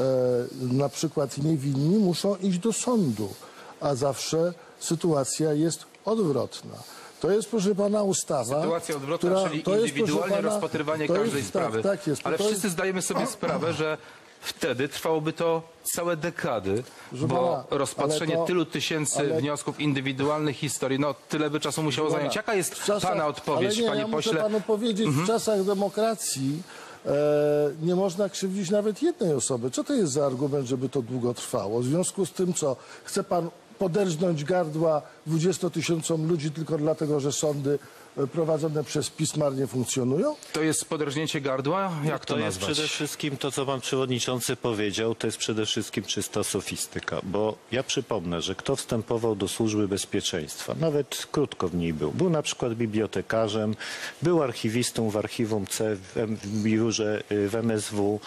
na przykład niewinni, muszą iść do sądu, a zawsze sytuacja jest odwrotna. To jest, proszę pana, ustawa. Sytuacja odwrotna, czyli indywidualne rozpatrywanie każdej sprawy. Tak jest, ale wszyscy zdajemy sobie sprawę, że wtedy trwałoby to całe dekady, bo rozpatrzenie tylu tysięcy wniosków indywidualnych historii, no tyle by czasu musiało zająć. Jaka jest pana odpowiedź, panie pośle? Muszę panu powiedzieć, w czasach demokracji nie można krzywdzić nawet jednej osoby. Co to jest za argument, żeby to długo trwało? W związku z tym, co chce pan poderżnąć gardła 20 000 ludzi tylko dlatego, że sądy prowadzone przez PiS marnie funkcjonują? To jest poderżnięcie gardła? Jak to nazwać? Jest przede wszystkim to, co pan przewodniczący powiedział, to jest przede wszystkim czysta sofistyka, bo ja przypomnę, że kto wstępował do Służby Bezpieczeństwa, nawet krótko w niej był na przykład bibliotekarzem, był archiwistą w Archiwum C, w biurze w MSW,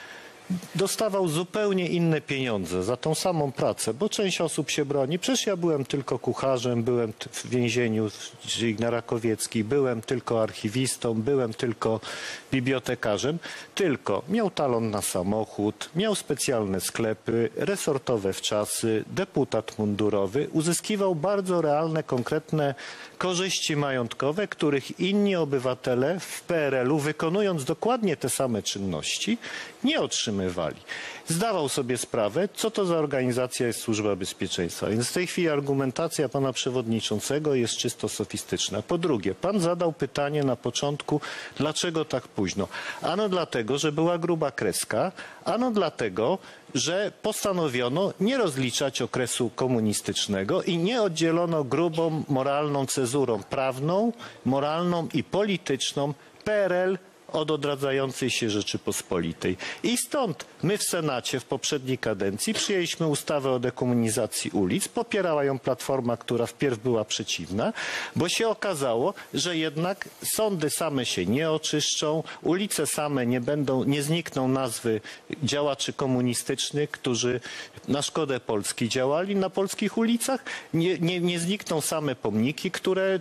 dostawał zupełnie inne pieniądze za tą samą pracę, bo część osób się broni. Przecież ja byłem tylko kucharzem, byłem w więzieniu, czyli na Rakowieckiej, byłem tylko archiwistą, byłem tylko bibliotekarzem, tylko miał talon na samochód, miał specjalne sklepy, resortowe wczasy, deputat mundurowy, uzyskiwał bardzo realne, konkretne korzyści majątkowe, których inni obywatele w PRL-u, wykonując dokładnie te same czynności, nie otrzymywali. Zdawał sobie sprawę, co to za organizacja jest Służba Bezpieczeństwa. Więc w tej chwili argumentacja pana przewodniczącego jest czysto sofistyczna. Po drugie, pan zadał pytanie na początku, dlaczego tak późno. Ano dlatego, że była gruba kreska, ano dlatego, że postanowiono nie rozliczać okresu komunistycznego i nie oddzielono grubą moralną cezurą prawną, moralną i polityczną PRL od odradzającej się Rzeczypospolitej. I stąd my w Senacie w poprzedniej kadencji przyjęliśmy ustawę o dekomunizacji ulic. Popierała ją Platforma, która wpierw była przeciwna, bo się okazało, że jednak sądy same się nie oczyszczą, ulice same nie znikną nazwy działaczy komunistycznych, którzy na szkodę Polski działali na polskich ulicach, nie znikną same pomniki, które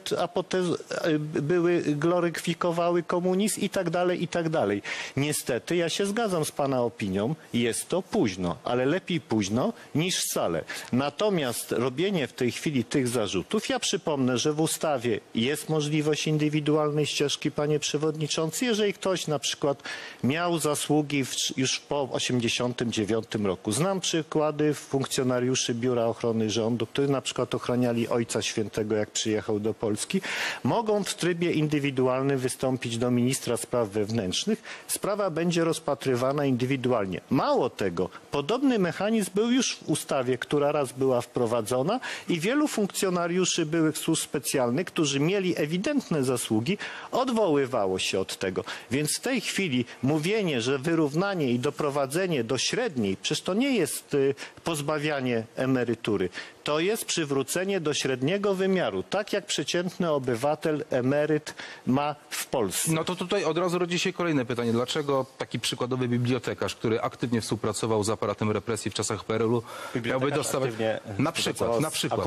gloryfikowały komunizm i tak dalej, i tak dalej. Niestety, ja się zgadzam z pana opinią, jest to późno, ale lepiej późno niż wcale. Natomiast robienie w tej chwili tych zarzutów, ja przypomnę, że w ustawie jest możliwość indywidualnej ścieżki, panie przewodniczący, jeżeli ktoś na przykład miał zasługi już po 1989 roku. Znam przykłady funkcjonariuszy Biura Ochrony Rządu, którzy na przykład ochraniali Ojca Świętego, jak przyjechał do Polski, mogą w trybie indywidualnym wystąpić do ministra spraw Spraw Wewnętrznych, sprawa będzie rozpatrywana indywidualnie. Mało tego, podobny mechanizm był już w ustawie, która raz była wprowadzona i wielu funkcjonariuszy byłych służb specjalnych, którzy mieli ewidentne zasługi, odwoływało się od tego. Więc w tej chwili mówienie, że wyrównanie i doprowadzenie do średniej, przecież to nie jest pozbawianie emerytury. To jest przywrócenie do średniego wymiaru, tak jak przeciętny obywatel, emeryt ma w Polsce. No to tutaj od razu rodzi się kolejne pytanie. Dlaczego taki przykładowy bibliotekarz, który aktywnie współpracował z aparatem represji w czasach PRL-u, miałby dostawać... Na przykład.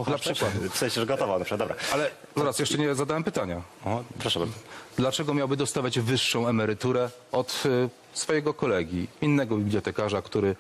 W sensie, że gotował na przykład, dobra. Ale zaraz, jeszcze nie zadałem pytania. O, proszę bardzo. Dlaczego miałby dostawać wyższą emeryturę od swojego kolegi, innego bibliotekarza, który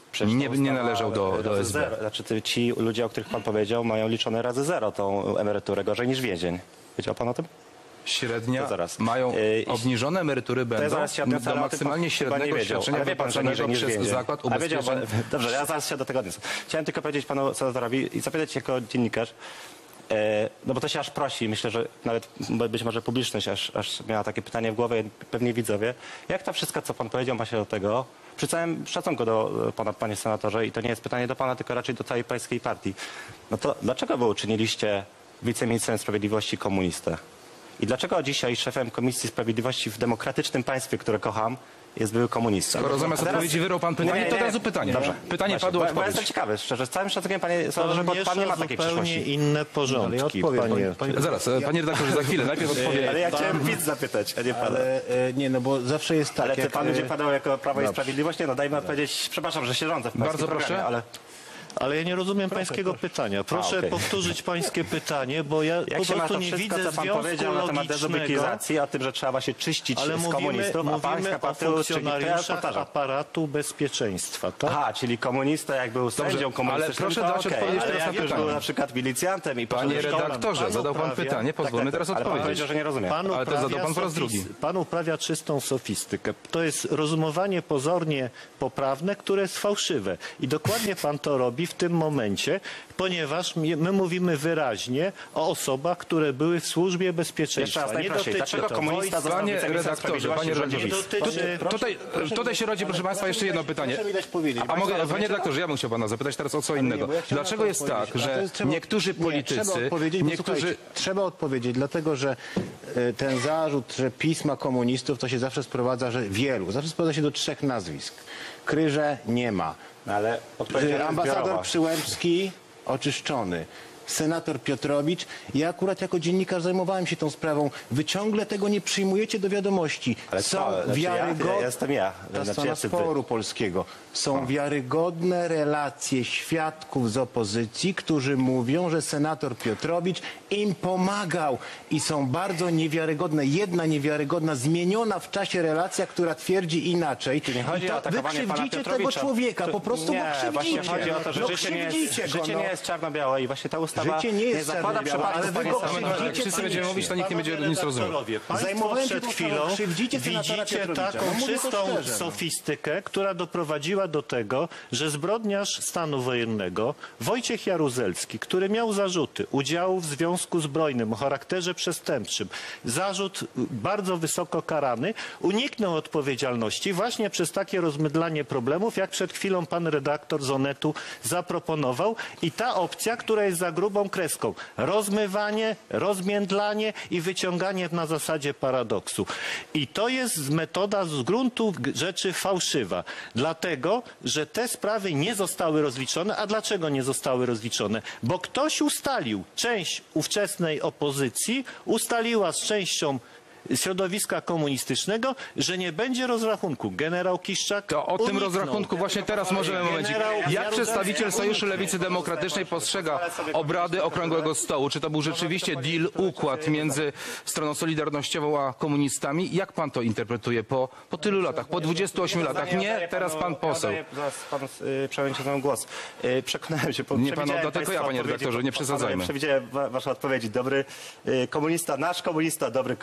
nie należał do SB? Znaczy ci ludzie, o których pan powiedział, mają liczone razy zero tą emeryturę, gorzej niż więzień. Wiedział pan o tym? Średnia To zaraz. mają obniżone emerytury będą zaraz się odniosę, do ale maksymalnie średniego świadczenia ale wie pan, że wypłacanego niż przez więzień. Zakład A wiedział Ubezpieczeń. pan, dobrze, ja zaraz się do tego odniosę. Chciałem tylko powiedzieć panu senatorowi i zapytać jako dziennikarz, no bo to się aż prosi, myślę, że nawet być może publiczność aż miała takie pytanie w głowie, pewnie widzowie. Jak to wszystko, co pan powiedział, ma się do tego, przy całym szacunku do pana, panie senatorze, i to nie jest pytanie do pana, tylko raczej do całej pańskiej partii, no to dlaczego wy uczyniliście wiceministrem sprawiedliwości komunistę? I dlaczego dzisiaj szefem Komisji Sprawiedliwości w demokratycznym państwie, które kocham, jest były komunista? Skoro zamiast odpowiedzi wyrwał pan pytanie, to od razu pytanie. Dobrze. Pytanie Właśnie, padło, bo odpowiedź. jestem ciekawy, szczerze, z całym szacunkiem, panie senatorze, bo pan nie ma takiej zupełnie przyszłości. inne porządki, Zaraz, panie redaktorze, za chwilę. Najpierw odpowie. Ale ja chciałem widz zapytać, a nie pana. Nie, no bo zawsze jest tak. Ale jak, pan będzie padał jako Prawo i Sprawiedliwość? Nie, no dajmy odpowiedzieć, przepraszam, że się rządzę w pańskim Bardzo proszę. programie, ale... Ale ja nie rozumiem pańskiego pytania. Proszę okej. powtórzyć pańskie pytanie, bo ja Jak po się ma prostu to nie wszystko, widzę co pan związku powiedział na temat logicznego. dezubekizacji, o tym, że trzeba się czyścić Ale z komunistów, a mówimy pańska o partia uczy, funkcjonariuszach aparatu bezpieczeństwa, tak? Aha, czyli komunista jak był sędzią ale komunistycznym, proszę to dać okej. odpowiedź Ale teraz jak na już pytanie. był na przykład milicjantem i Panie poszedł szkołą, redaktorze, zadał pan pytanie, pozwólmy teraz ale pan odpowiedzieć. powiedział, że nie rozumie. Ale to zadał pan po raz drugi. Pan uprawia czystą sofistykę. To jest rozumowanie pozornie poprawne, które jest fałszywe. I dokładnie pan to robi w tym momencie, ponieważ my mówimy wyraźnie o osobach, które były w służbie Jeszcze bezpieczeństwa. raz najprościej, dlaczego to komunista wojska. został Panie wiceministrem redaktorze, sprawiedliwości panie rządzi redaktorze, PiS? tutaj się rodzi, proszę państwa, jeszcze jedno pytanie. Proszę mi dać powiedzieć. A mogę, panie redaktorze, ja bym chciał pana zapytać teraz o co innego. bo ja chciałem Dlaczego na to jest tak, odpowiedzieć. A to że jest- trzeba- niektórzy trzeba politycy, odpowiedzieć, bo niektórzy... słuchajcie, trzeba odpowiedzieć, dlatego że ten zarzut, że PiS ma komunistów, to się zawsze sprowadza, że wielu. Zawsze sprowadza się do 3 nazwisk. Kryże nie ma. Ale odpowiedź jest Ambasador zbiorowa. Przyłębski oczyszczony. Senator Piotrowicz. Ja akurat jako dziennikarz zajmowałem się tą sprawą. Wy ciągle tego nie przyjmujecie do wiadomości. Ale Są co? Znaczy wiarygodne... ja jestem ja. Ta Znaczy strona jacy wy? sporu polskiego. Są wiarygodne relacje świadków z opozycji, którzy mówią, że senator Piotrowicz im pomagał. I są bardzo niewiarygodne. Jedna niewiarygodna, zmieniona w czasie relacja, która twierdzi inaczej. Nie chodzi I o to wy atakowanie pana krzywdzicie tego Piotrowicza. człowieka. Po prostu nie, go krzywdzicie. właśnie chodzi o to, że No życie krzywdzicie go, nie jest czarno-białe i właśnie ta ustawa Życie nie jest zakłada czarno-białe, przypadków, ale wy panie go senatorze. Jak wszyscy będziemy mówić, to nikt nie będzie nic rozumiał. Państwo Zajmowałem się przed tą chwilą sprawą. Krzywdzicie senatora widzicie Piotrowicza. taką No mówię to czystą szczerze, no. sofistykę, która doprowadziła do tego, że zbrodniarz stanu wojennego Wojciech Jaruzelski, który miał zarzuty udziału w związku zbrojnym o charakterze przestępczym, zarzut bardzo wysoko karany, uniknął odpowiedzialności właśnie przez takie rozmydlanie problemów, jak przed chwilą pan redaktor z Onetu zaproponował. I ta opcja, która jest za grubą kreską, rozmywanie, rozmiędlanie i wyciąganie na zasadzie paradoksu. I to jest metoda z gruntu rzeczy fałszywa, dlatego, że te sprawy nie zostały rozliczone. A dlaczego nie zostały rozliczone? Bo ktoś ustalił, część ówczesnej opozycji ustaliła z częścią środowiska komunistycznego, że nie będzie rozrachunku. Generał Kiszczak To o tym uniknął. rozrachunku właśnie teraz możemy momencik. Jak przedstawiciel Sojuszu Lewicy Demokratycznej postrzega obrady Okrągłego Stołu? Czy to był rzeczywiście deal, układ między stroną solidarnościową a komunistami? Jak pan to interpretuje po tylu latach, po 28 latach? Nie, teraz pan poseł. Zaraz pan przewodniczący głos. Przekonałem się. Nie przewidziałem pan, dlatego ja, państwa panie odpowiedzi. redaktorze, nie przesadzajmy. Przewidziałem wasze odpowiedzi. Dobry komunista, nasz komunista, dobry komunista. To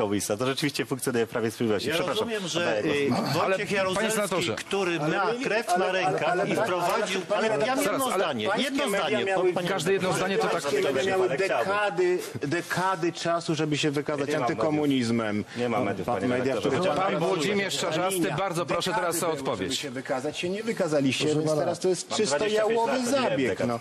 rzeczywiście funkcjonuje w Prawie i Sprawiedliwości. Ja Przepraszam. rozumiem, że Ale, Wojciech panie Jaruzelski, senatorze. który ma krew na rękach i wprowadził... Ale ja mam jedno zdanie. Jedno zdanie. Każde jedno zdanie to tak... Pańskie media miały dekady czasu, żeby się wykazać antykomunizmem. Nie ma mediów, panie Media, redaktorze. które Pan Włodzimierz Czarzasty, bardzo proszę teraz o odpowiedź. Żeby się wykazać, się nie wykazaliście, Proszę więc pana, teraz to jest mam czysto 25 jałowy lat, to nie zabieg. wiem, No.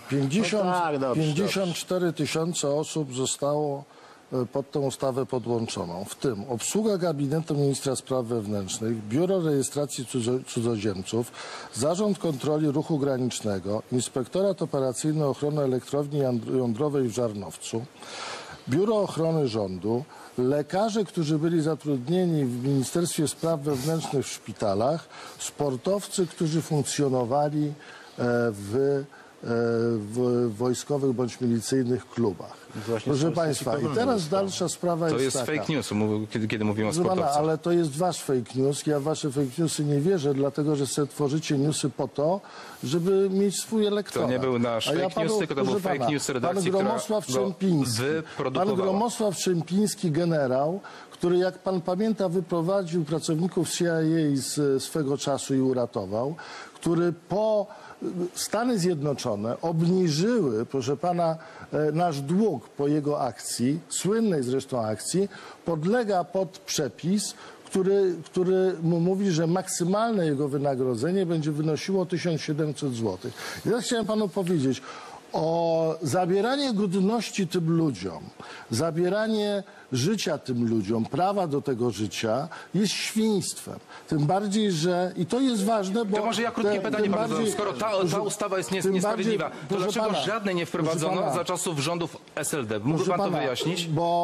54 tysiące osób zostało pod tę ustawę podłączoną, w tym obsługa gabinetu ministra spraw wewnętrznych, Biuro Rejestracji Cudzoziemców, Zarząd Kontroli Ruchu Granicznego, Inspektorat Operacyjny Ochrony Elektrowni Jądrowej w Żarnowcu, Biuro Ochrony Rządu, lekarze, którzy byli zatrudnieni w Ministerstwie Spraw Wewnętrznych w szpitalach, sportowcy, którzy funkcjonowali w wojskowych bądź milicyjnych klubach. Proszę Państwa, i teraz dalsza sprawa To jest jest taka. fake news, kiedy mówimy o Proszę pana, sportowcach. ale to jest wasz fake news. Ja w wasze fake newsy nie wierzę, dlatego że sobie tworzycie newsy po to, żeby mieć swój elektorat. To nie był nasz A ja fake news, tylko to był proszę fake pana, news redakcji, pan która Gromosław go Czempiński, wyprodukowała. Pan Gromosław Czempiński, generał, który, jak pan pamięta, wyprowadził pracowników CIA z swego czasu i uratował, który Stany Zjednoczone obniżyły, proszę pana, nasz dług po jego akcji, słynnej zresztą akcji, podlega pod przepis, który mu mówi, że maksymalne jego wynagrodzenie będzie wynosiło 1700 zł. I teraz chciałem panu powiedzieć, o zabieranie godności tym ludziom, zabieranie życia tym ludziom, prawa do tego życia jest świństwem. Tym bardziej, że... I to jest ważne, bo... To może ja krótkie pytanie panu zadam. Skoro ta ustawa jest niesprawiedliwa, to dlaczego żadnej nie wprowadzono za czasów rządów SLD? Mógłby pan to wyjaśnić?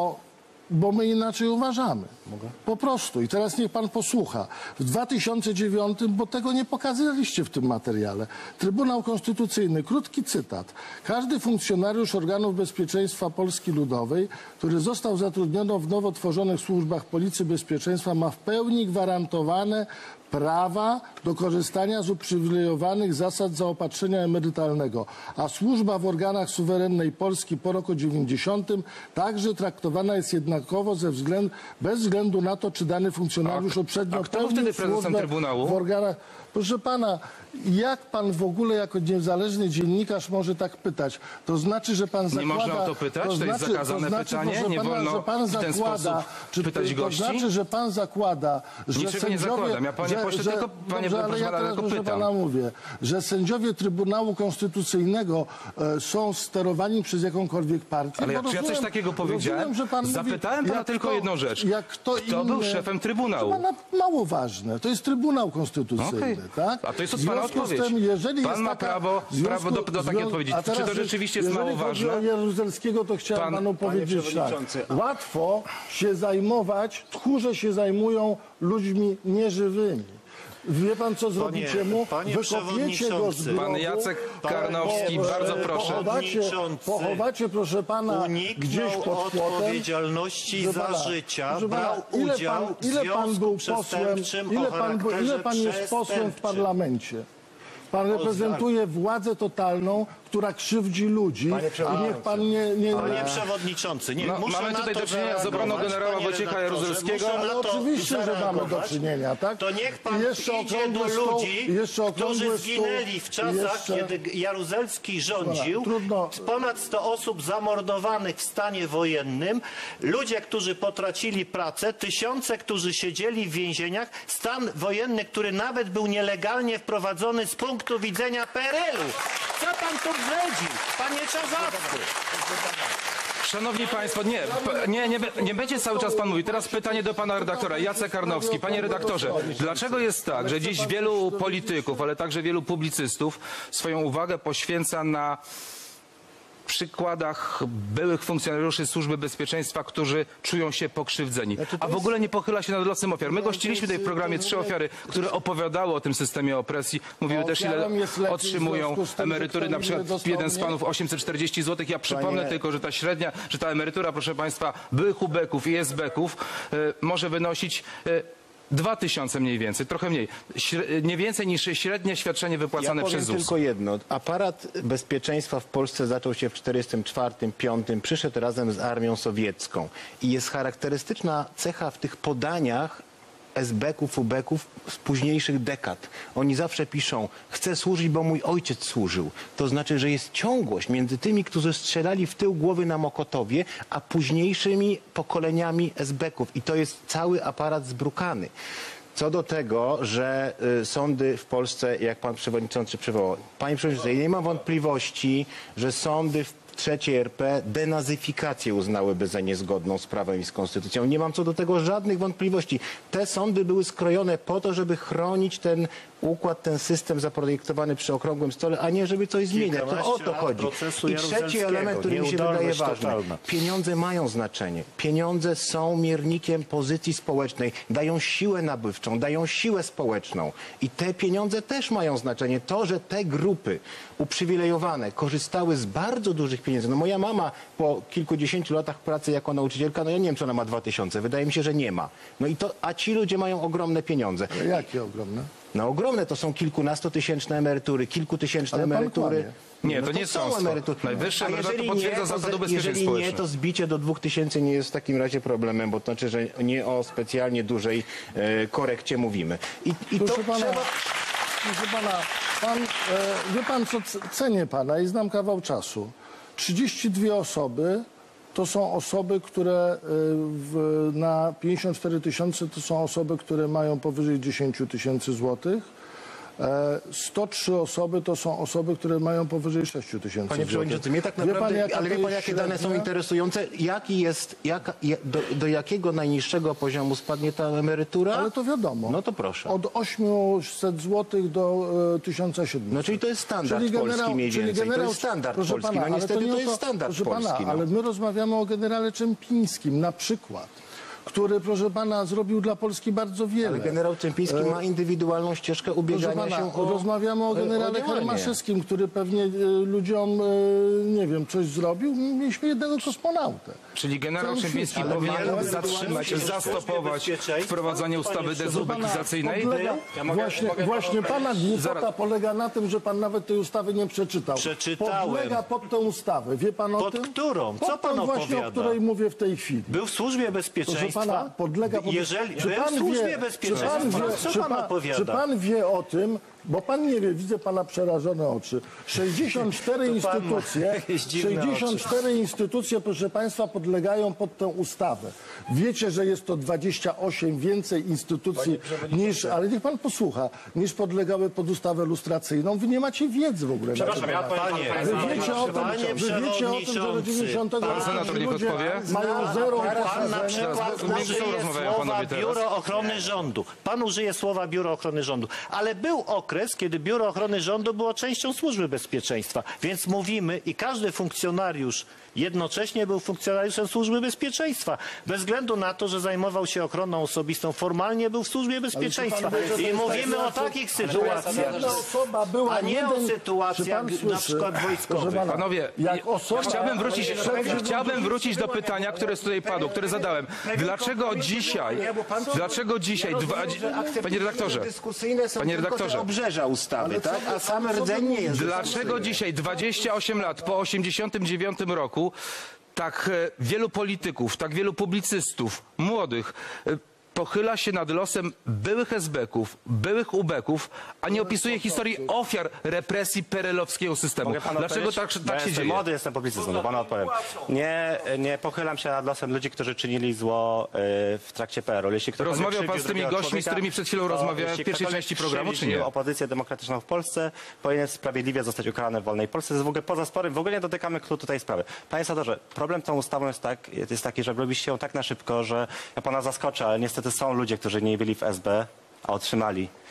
Bo my inaczej uważamy. Po prostu. I teraz niech pan posłucha. W 2009, bo tego nie pokazaliście w tym materiale, Trybunał Konstytucyjny, krótki cytat. Każdy funkcjonariusz organów bezpieczeństwa Polski Ludowej, który został zatrudniony w nowo tworzonych służbach Policji Bezpieczeństwa, ma w pełni gwarantowane prawa do korzystania z uprzywilejowanych zasad zaopatrzenia emerytalnego, a służba w organach suwerennej Polski po roku 90 także traktowana jest jednakowo bez względu na to, czy dany funkcjonariusz uprzednio kto był wtedy prezesem Trybunału? w organach... Proszę pana, jak pan w ogóle jako niezależny dziennikarz może tak pytać? To znaczy, że pan zakłada... Nie można o to pytać? To jest zakazane pytanie? Nie wolno w ten sposób pytać gości? To znaczy, że pan zakłada, że Niczego sędziowie... nie zakładam. Ja, panie pośle, tylko ale ja teraz, proszę pytam. pana, mówię, że sędziowie Trybunału Konstytucyjnego są sterowani przez jakąkolwiek partię. Ale czy ja coś takiego powiedziałem? Zapytałem pana tylko jedną rzecz. Kto był szefem Trybunału? To pana mało ważne. To jest Trybunał Konstytucyjny. Okay. Tak? A to jest od pana odpowiedź. Pan ma prawo do takiej odpowiedzi. Czy to rzeczywiście jest mało ważne? Jeżeli chodzi o Jaruzelskiego, to chciałem panu powiedzieć tak. Łatwo się zajmować, tchórze się zajmują ludźmi nieżywymi. Wie pan, co zrobicie mu? Wykopiecie go z grobu. Pan Jacek Karnowski, bardzo proszę. Pochowacie, proszę pana, gdzieś pod płotem. Odpowiedzialności za życia brał udział w związku przestępczym o charakterze ile pan jest posłem w parlamencie? Pan reprezentuje władzę totalną, która krzywdzi ludzi. I niech pan nie... Panie przewodniczący, nie muszę mamy na tutaj to do czynienia z obroną zareagować, generała panie Wojciecha redaktorze, Jaruzelskiego. muszę na Ale to oczywiście, że mamy do zareagować. czynienia, tak? To niech pan idzie do ludzi, którzy zginęli w czasach, kiedy Jaruzelski rządził. Ponad 100 osób zamordowanych w stanie wojennym, ludzie, którzy potracili pracę, tysiące, którzy siedzieli w więzieniach, stan wojenny, który nawet był nielegalnie wprowadzony z punktu widzenia PRL-u. Co pan tu bredzi, panie Czarzasty? Szanowni Państwo, nie będzie cały czas pan mówił. Teraz pytanie do pana redaktora. Jacek Karnowski. Panie redaktorze, dlaczego jest tak, że dziś wielu polityków, ale także wielu publicystów swoją uwagę poświęca na przykładach byłych funkcjonariuszy Służby Bezpieczeństwa, którzy czują się pokrzywdzeni, a w ogóle nie pochyla się nad losem ofiar. My gościliśmy tutaj w programie 3 ofiary, które opowiadały o tym systemie opresji, mówiły też, ile otrzymują emerytury, na przykład jeden z panów 840 zł. Ja przypomnę tylko, że ta średnia, że ta emerytura, proszę państwa, byłych ubeków i esbeków może wynosić 2000 mniej więcej, trochę mniej. Nie więcej niż średnie świadczenie wypłacane Ja przez powiem ZUS. tylko jedno. Aparat bezpieczeństwa w Polsce zaczął się w 1944-1945, przyszedł razem z armią sowiecką. I jest charakterystyczna cecha w tych podaniach SB-ków, UB-ków z późniejszych dekad. Oni zawsze piszą, chcę służyć, bo mój ojciec służył. To znaczy, że jest ciągłość między tymi, którzy strzelali w tył głowy na Mokotowie, a późniejszymi pokoleniami SB-ków. I to jest cały aparat zbrukany. Co do tego, że sądy w Polsce, jak pan przewodniczący przywołał, panie przewodniczący, nie mam wątpliwości, że sądy w III RP denazyfikację uznałyby za niezgodną z prawem i z konstytucją. Nie mam co do tego żadnych wątpliwości. Te sądy były skrojone po to, żeby chronić ten układ, ten system zaprojektowany przy okrągłym stole, a nie żeby coś zmieniać. To o to chodzi. I trzeci element, który mi się wydaje ważny. Pieniądze mają znaczenie. Pieniądze są miernikiem pozycji społecznej. Dają siłę nabywczą, dają siłę społeczną. I te pieniądze też mają znaczenie. To, że te grupy uprzywilejowane korzystały z bardzo dużych pieniędzy. No moja mama po kilkudziesięciu latach pracy jako nauczycielka, no ja nie wiem, czy ona ma 2000. Wydaje mi się, że nie ma. No i to, a ci ludzie mają ogromne pieniądze. Ale jakie ogromne? No ogromne, to są kilkunastotysięczne emerytury, kilkutysięczne Ale pan emerytury. kłamie. Nie, to nie są emerytury. Najwyższa A emerytura to jeżeli potwierdza nie, zasad ubezpieczeń jeżeli nie, społecznych. to zbicie do 2000 nie jest w takim razie problemem, bo to znaczy, że nie o specjalnie dużej korekcie mówimy. I to Proszę pana, wie pan co, cenię pana i znam kawał czasu. 32 osoby to są osoby, które na 54 000 to są osoby, które mają powyżej 10 000 złotych. 103 osoby to są osoby, które mają powyżej 6 000 złotych. Panie przewodniczący, mnie tak naprawdę, ale wie pan, jakie dane są interesujące? Do jakiego najniższego poziomu spadnie ta emerytura? Ale to wiadomo. No to proszę. Od 800 zł do 1700. No czyli to jest standard polski mniej więcej. To jest standard polski. Pana, no niestety to jest standard proszę polski. Pana, ale my rozmawiamy o generale Czempińskim na przykład, który, proszę pana, zrobił dla Polski bardzo wiele. Ale generał Czempiński ma indywidualną ścieżkę ubiegania się o... Rozmawiamy o generale Hermaszewskim, który pewnie ludziom, nie wiem, coś zrobił. Mieliśmy jednego kosmonautę. Czyli generał Czempiński powinien zatrzymać, zastopować wprowadzanie ustawy dezubekizacyjnej? Właśnie pana głupota polega na tym, że pan nawet tej ustawy nie przeczytał. Przeczytałem. Podlega pod tę ustawę. Wie pan o Pod tym? którą? Co Pod pan tą właśnie, opowiada? o której mówię w tej chwili. Był w służbie bezpieczeństwa. Proszę pana, podlega pod... Jeżeli był w służbie bezpieczeństwa, co pan opowiada? Czy pan wie o tym, bo pan nie wie, widzę pana przerażone oczy. 64 instytucje, proszę państwa, podlegają pod tę ustawę. Wiecie, że jest to 28 więcej instytucji niż, ale niech pan posłucha, niż podlegały pod ustawę lustracyjną. Wy nie macie wiedzy w ogóle. Przepraszam, ja Wy wiecie o tym, że do 90 Pan senator niech odpowie. mają zero Pan na przykład użyje rozmawiają słowa panowie teraz. Biuro Ochrony Rządu. Pan użyje słowa Biuro Ochrony Rządu. Ale był okres, kiedy Biuro Ochrony Rządu było częścią Służby Bezpieczeństwa. Więc mówimy i każdy funkcjonariusz jednocześnie był funkcjonariuszem Służby Bezpieczeństwa. Bez względu na to, że zajmował się ochroną osobistą, formalnie był w Służbie Bezpieczeństwa. I mówimy o takich sytuacjach, a nie o sytuacjach na przykład wojskowych. Panowie, chciałbym wrócić do pytania, które tutaj padło, które zadałem. Dlaczego dzisiaj, panie redaktorze, Dyskusyjne są tylko te obrzeża ustawy, tak? A sam rdzeń nie jest. dlaczego dzisiaj, 28 lat po 89 roku, tak wielu polityków, tak wielu publicystów, młodych, pochyla się nad losem byłych SB-ków, byłych UB-ków, a nie opisuje historii ofiar represji perelowskiego systemu? Dlaczego tak się dzieje? Młody jestem publicystą, to panu odpowiem. Nie pochylam się nad losem ludzi, którzy czynili zło w trakcie PRL-u. Rozmawiał pan z tymi gośćmi, z którymi przed chwilą rozmawiałem w pierwszej części programu, czy nie? Opozycję demokratyczną w Polsce powinien sprawiedliwie zostać ukarany w wolnej Polsce. To jest w ogóle poza sporem, w ogóle nie dotykamy tutaj sprawy. Panie senatorze, problem tą ustawą jest taki, że robiliście ją tak na szybko, że ja pana zaskoczę, ale niestety są ludzie, którzy nie byli w SB, a otrzymali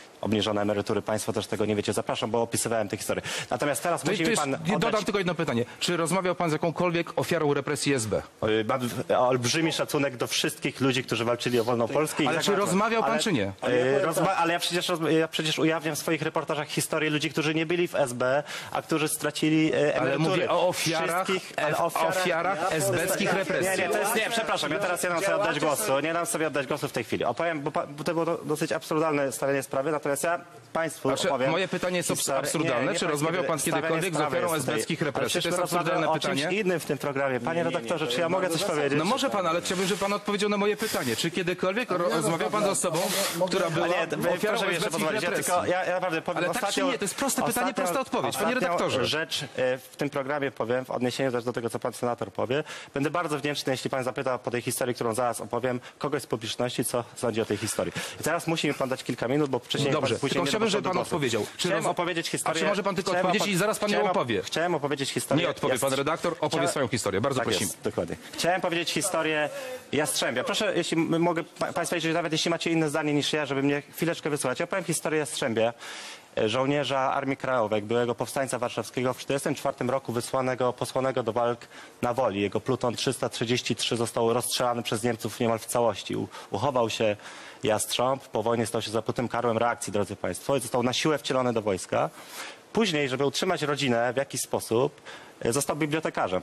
obniżone emerytury. Państwo też tego nie wiecie. Zapraszam, bo opisywałem tę historię. Natomiast teraz musi mi pan oddać... Dodam tylko jedno pytanie. Czy rozmawiał pan z jakąkolwiek ofiarą represji SB? Mam olbrzymi szacunek do wszystkich ludzi, którzy walczyli o wolną Polskę. Ale czy rozmawiał pan, czy nie? Ale ja przecież ujawniam w swoich reportażach historię ludzi, którzy nie byli w SB, a którzy stracili emerytury. Ale mówię o ofiarach esbeckich represji. Nie, przepraszam, ja teraz nie dam sobie oddać głosu. Nie dam sobie oddać głosu w tej chwili. Opowiem, bo to było dosyć absurdalne stawianie sprawy, natomiast ja państwu opowiem... Moje pytanie jest absurdalne. Czy rozmawiał pan kiedykolwiek z ofiarą esbeckich represji? To jest absurdalne pytanie. O czymś innym w tym programie. Panie redaktorze, czy ja mogę coś powiedzieć? No może pan, ale chciałbym, żeby pan odpowiedział na moje pytanie. Czy kiedykolwiek rozmawiał pan z osobą, która była ofiarą esbeckich represji? Ja naprawdę powiem ale tak czy nie? To jest proste pytanie, prosta odpowiedź. Panie redaktorze. Rzecz w tym programie powiem, w odniesieniu też do tego, co pan senator powie. Będę bardzo wdzięczny, jeśli pan zapyta po tej historii, którą zaraz opowiem, kogoś z publiczności, co sądzi o tej historii. I teraz musi mi pan dać kilka minut, bo wcześniej... Dobrze, tylko chciałbym, żeby pan odpowiedział. Chciałem opowiedzieć historię... A czy może pan tylko odpowiedzieć i zaraz pan ją opowie? Chciałem opowiedzieć historię... Nie odpowie pan redaktor, opowie swoją historię. Bardzo prosimy. Jest, dokładnie. Chciałem powiedzieć historię Jastrzębia. Proszę, jeśli mogę państwa, nawet jeśli macie inne zdanie niż ja, żeby mnie chwileczkę wysłuchać. Ja powiem historię Jastrzębia, żołnierza Armii Krajowej, byłego powstańca warszawskiego w 1944 roku posłanego do walk na Woli. Jego pluton 333 został rozstrzelany przez Niemców niemal w całości. Uchował się Jastrząb, po wojnie stał się zapłutym karłem reakcji, drodzy państwo, i został na siłę wcielony do wojska. Później, żeby utrzymać rodzinę w jakiś sposób, został bibliotekarzem.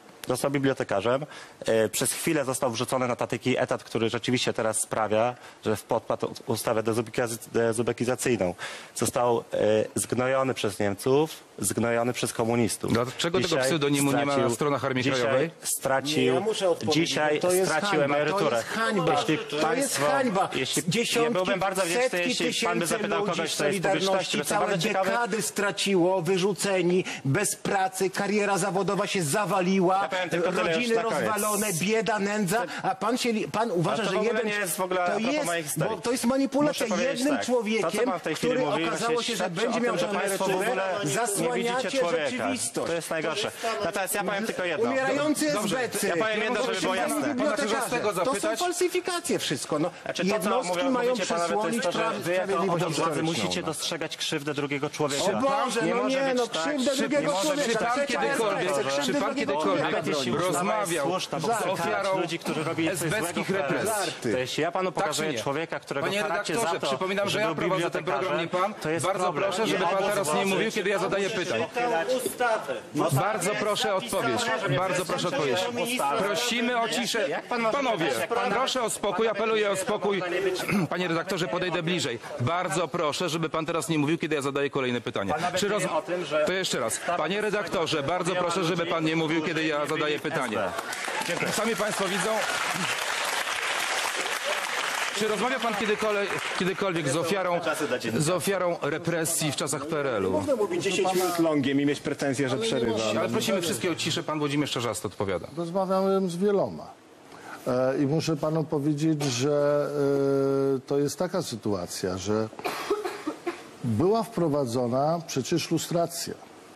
Przez chwilę został wrzucony na taki etat, który rzeczywiście teraz sprawia, że podpadł ustawę dezubekizacyjną. Został zgnojony przez Niemców, zgnojony przez komunistów. Dlaczego tego pseudonimu nie ma na stronach Armii Krajowej? Dzisiaj stracił emeryturę. To jest hańba. Ja byłbym bardzo wdzięczny, jeśli pan by zapytał kogoś, kto jest publiczności. Całe dekady straciło, wyrzuceni, bez pracy, kariera zawodowa się zawaliła. Rodziny rozwalone, bieda, nędza, a pan uważa, że jeden... nie jest w ogóle bo to jest manipulacja jednym człowiekiem, który okazało się, że będzie miał emeryturę, zasłaniacie rzeczywistość. To jest najgorsze. Natomiast ja powiem tylko jedno. Umierający esbecy. Ja powiem jedno, żeby było jasne. To są falsyfikacje wszystko. Jednostki mają przesłonić władzy musicie dostrzegać krzywdę drugiego człowieka. O Boże, krzywdę drugiego człowieka. Czy pan kiedykolwiek rozmawiał z ofiarą ludzi, którzy robili esbeckich represji? To jeśli ja panu pokazuję człowieka, którego karacie za to, przypominam, że ja prowadzę ten program, nie pan. Bardzo proszę, żeby pan teraz nie mówił, kiedy ja zadaję pytań. Bardzo proszę o odpowiedź. Bardzo proszę o odpowiedź. Prosimy o ciszę. Panowie, proszę o spokój, apeluję o spokój. Panie redaktorze, podejdę bliżej. Bardzo proszę, żeby pan teraz nie mówił, kiedy ja zadaję kolejne pytanie. To jeszcze raz. Panie redaktorze, bardzo proszę, żeby pan nie mówił, kiedy ja zadaję pytanie. Sami państwo widzą. Czy rozmawia pan kiedykolwiek z ofiarą represji w czasach PRL-u? Można mówić 10 minut longiem i mieć pretensje, że przerywa. Ale prosimy wszystkie o ciszę. Pan Włodzimierz Czarzasty odpowiada. Rozmawiałem z wieloma. I muszę panu powiedzieć, że to jest taka sytuacja, że była wprowadzona przecież lustracja.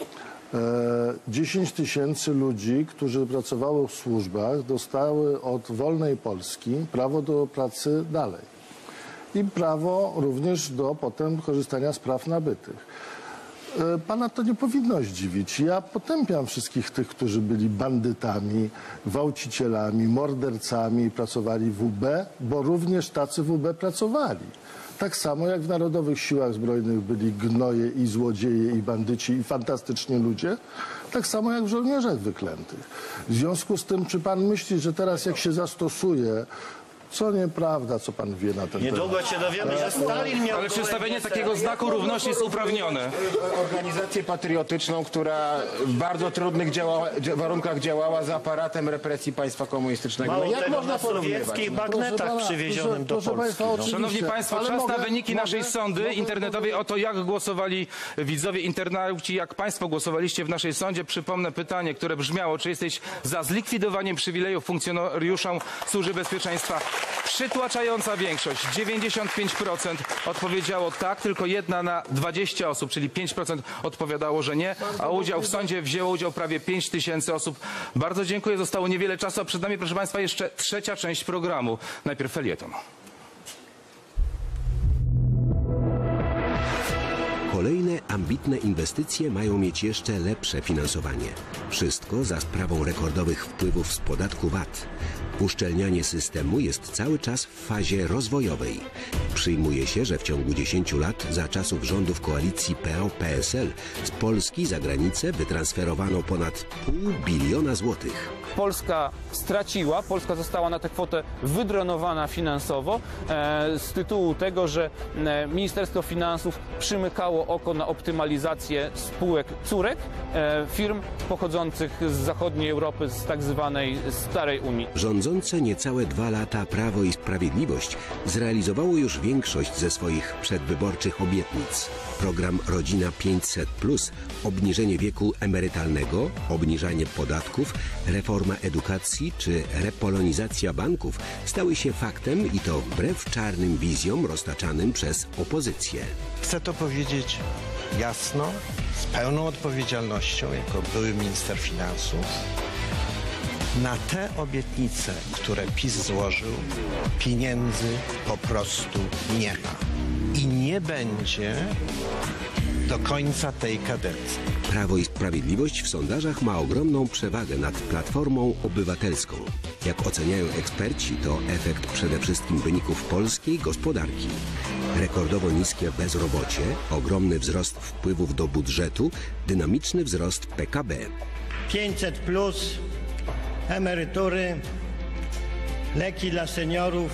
10 000 ludzi, którzy pracowało w służbach, dostały od wolnej Polski prawo do pracy dalej. I prawo również do potem korzystania z praw nabytych. Pana to nie powinno zdziwić. Ja potępiam wszystkich tych, którzy byli bandytami, gwałcicielami, mordercami, pracowali w UB, bo również tacy w UB pracowali. Tak samo jak w Narodowych Siłach Zbrojnych byli gnoje i złodzieje i bandyci i fantastyczni ludzie, tak samo jak w żołnierzach wyklętych. W związku z tym, czy pan myśli, że teraz jak się zastosuje, co nieprawda, co pan wie na ten temat. Niedługo się dowiemy, że Stalin miał... Ale przedstawienie takiego znaku równości jest uprawnione. Organizację patriotyczną, która w bardzo trudnych warunkach działała z aparatem represji państwa komunistycznego. No jak można porównywać? W sowieckich bagnetach przywiezionym do Polski. Szanowni państwo, czas na wyniki naszej sądy internetowej o to, jak głosowali widzowie, internauci, jak państwo głosowaliście w naszej sądzie. Przypomnę pytanie, które brzmiało: czy jesteś za zlikwidowaniem przywilejów funkcjonariuszom Służby Bezpieczeństwa? Przytłaczająca większość, 95% odpowiedziało tak, tylko 1 na 20 osób, czyli 5% odpowiadało, że nie, a udział w sądzie wzięło udział prawie 5 000 osób. Bardzo dziękuję, zostało niewiele czasu, a przed nami, proszę państwa, jeszcze trzecia część programu. Najpierw felieton. ambitne inwestycje mają mieć jeszcze lepsze finansowanie. Wszystko za sprawą rekordowych wpływów z podatku VAT. Uszczelnianie systemu jest cały czas w fazie rozwojowej. Przyjmuje się, że w ciągu 10 lat za czasów rządów koalicji PO-PSL z Polski za granicę wytransferowano ponad 0,5 biliona złotych. Polska straciła, Polska została na tę kwotę wydrenowana finansowo z tytułu tego, że Ministerstwo Finansów przymykało oko na optymalizację spółek córek firm pochodzących z zachodniej Europy, z tak zwanej Starej Unii. Rządzące niecałe 2 lata Prawo i Sprawiedliwość zrealizowało już większość ze swoich przedwyborczych obietnic. Program Rodzina 500+, obniżenie wieku emerytalnego, obniżanie podatków, reforma edukacji czy repolonizacja banków stały się faktem i to wbrew czarnym wizjom roztaczanym przez opozycję. Chcę to powiedzieć jasno, z pełną odpowiedzialnością jako były minister finansów. Na te obietnice, które PiS złożył, pieniędzy po prostu nie ma. I nie będzie do końca tej kadencji. Prawo i Sprawiedliwość w sondażach ma ogromną przewagę nad Platformą Obywatelską. Jak oceniają eksperci, to efekt przede wszystkim wyników polskiej gospodarki. Rekordowo niskie bezrobocie, ogromny wzrost wpływów do budżetu, dynamiczny wzrost PKB. 500+, emerytury, leki dla seniorów,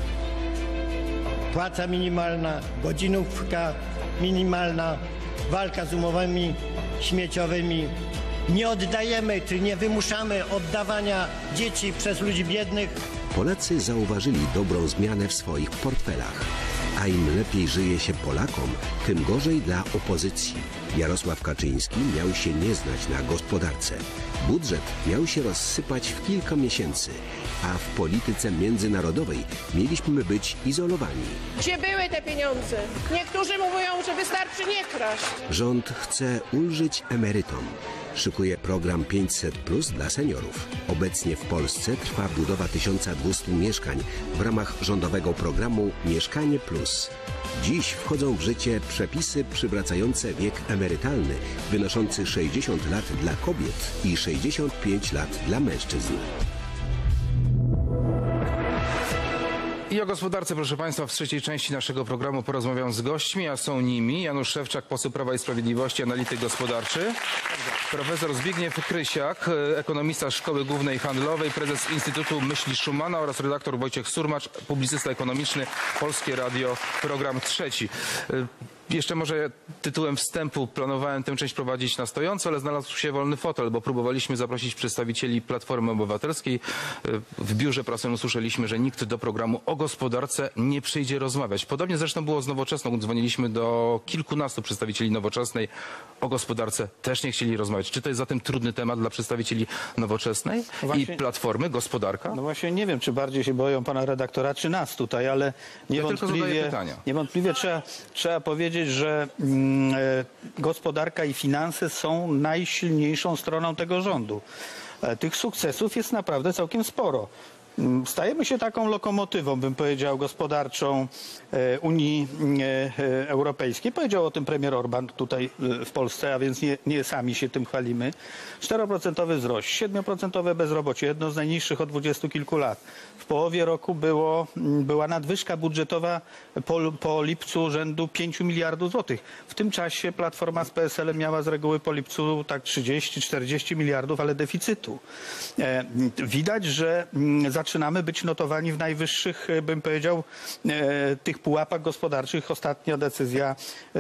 płaca minimalna, godzinówka minimalna, walka z umowami śmieciowymi. Nie oddajemy, czy nie wymuszamy oddawania dzieci przez ludzi biednych. Polacy zauważyli dobrą zmianę w swoich portfelach. A im lepiej żyje się Polakom, tym gorzej dla opozycji. Jarosław Kaczyński miał się nie znać na gospodarce. Budżet miał się rozsypać w kilka miesięcy, a w polityce międzynarodowej mieliśmy być izolowani. Gdzie były te pieniądze? Niektórzy mówią, że wystarczy nie kraść. Rząd chce ulżyć emerytom. Szykuje program 500+ dla seniorów. Obecnie w Polsce trwa budowa 1200 mieszkań w ramach rządowego programu Mieszkanie Plus. Dziś wchodzą w życie przepisy przywracające wiek emerytalny wynoszący 60 lat dla kobiet i 65 lat dla mężczyzn. I o gospodarce, proszę Państwa, w trzeciej części naszego programu porozmawiam z gośćmi, a są nimi Janusz Szewczak, poseł Prawa i Sprawiedliwości, analityk gospodarczy, profesor Zbigniew Krysiak, ekonomista Szkoły Głównej Handlowej, prezes Instytutu Myśli Schumana oraz redaktor Wojciech Surmacz, publicysta ekonomiczny, Polskie Radio, program trzeci. Jeszcze może tytułem wstępu planowałem tę część prowadzić na stojąco, ale znalazł się wolny fotel, bo próbowaliśmy zaprosić przedstawicieli Platformy Obywatelskiej. W biurze prasowym usłyszeliśmy, że nikt do programu o gospodarce nie przyjdzie rozmawiać. Podobnie zresztą było z Nowoczesną. Dzwoniliśmy do kilkunastu przedstawicieli Nowoczesnej. O gospodarce też nie chcieli rozmawiać. Czy to jest zatem trudny temat dla przedstawicieli Nowoczesnej i Platformy, gospodarka? No właśnie nie wiem, czy bardziej się boją pana redaktora, czy nas tutaj, ale niewątpliwie trzeba powiedzieć, że gospodarka i finanse są najsilniejszą stroną tego rządu. Tych sukcesów jest naprawdę całkiem sporo. Stajemy się taką lokomotywą, bym powiedział, gospodarczą Unii Europejskiej. Powiedział o tym premier Orban tutaj w Polsce, a więc nie sami się tym chwalimy. 4% wzrost, 7% bezrobocie, jedno z najniższych od 20 kilku lat. W połowie roku była nadwyżka budżetowa po lipcu rzędu 5 miliardów złotych. W tym czasie Platforma z PSL-em miała z reguły po lipcu tak 30-40 miliardów, ale deficytu. Widać, że zaczynamy być notowani w najwyższych, bym powiedział, tych pułapach gospodarczych. Ostatnia decyzja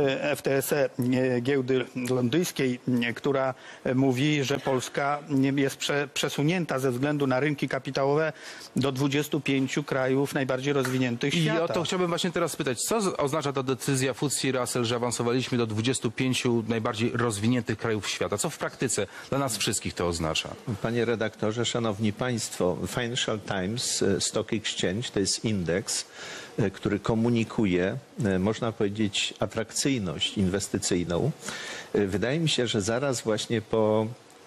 FTSE, giełdy londyńskiej, która mówi, że Polska jest przesunięta ze względu na rynki kapitałowe do 25 krajów najbardziej rozwiniętych świata. I o to chciałbym właśnie teraz spytać, co oznacza ta decyzja FTSE Russell, że awansowaliśmy do 25 najbardziej rozwiniętych krajów świata? Co w praktyce dla nas wszystkich to oznacza? Panie redaktorze, szanowni państwo, Financial Times Stock Exchange to jest indeks, który komunikuje, można powiedzieć, atrakcyjność inwestycyjną. Wydaje mi się, że zaraz właśnie po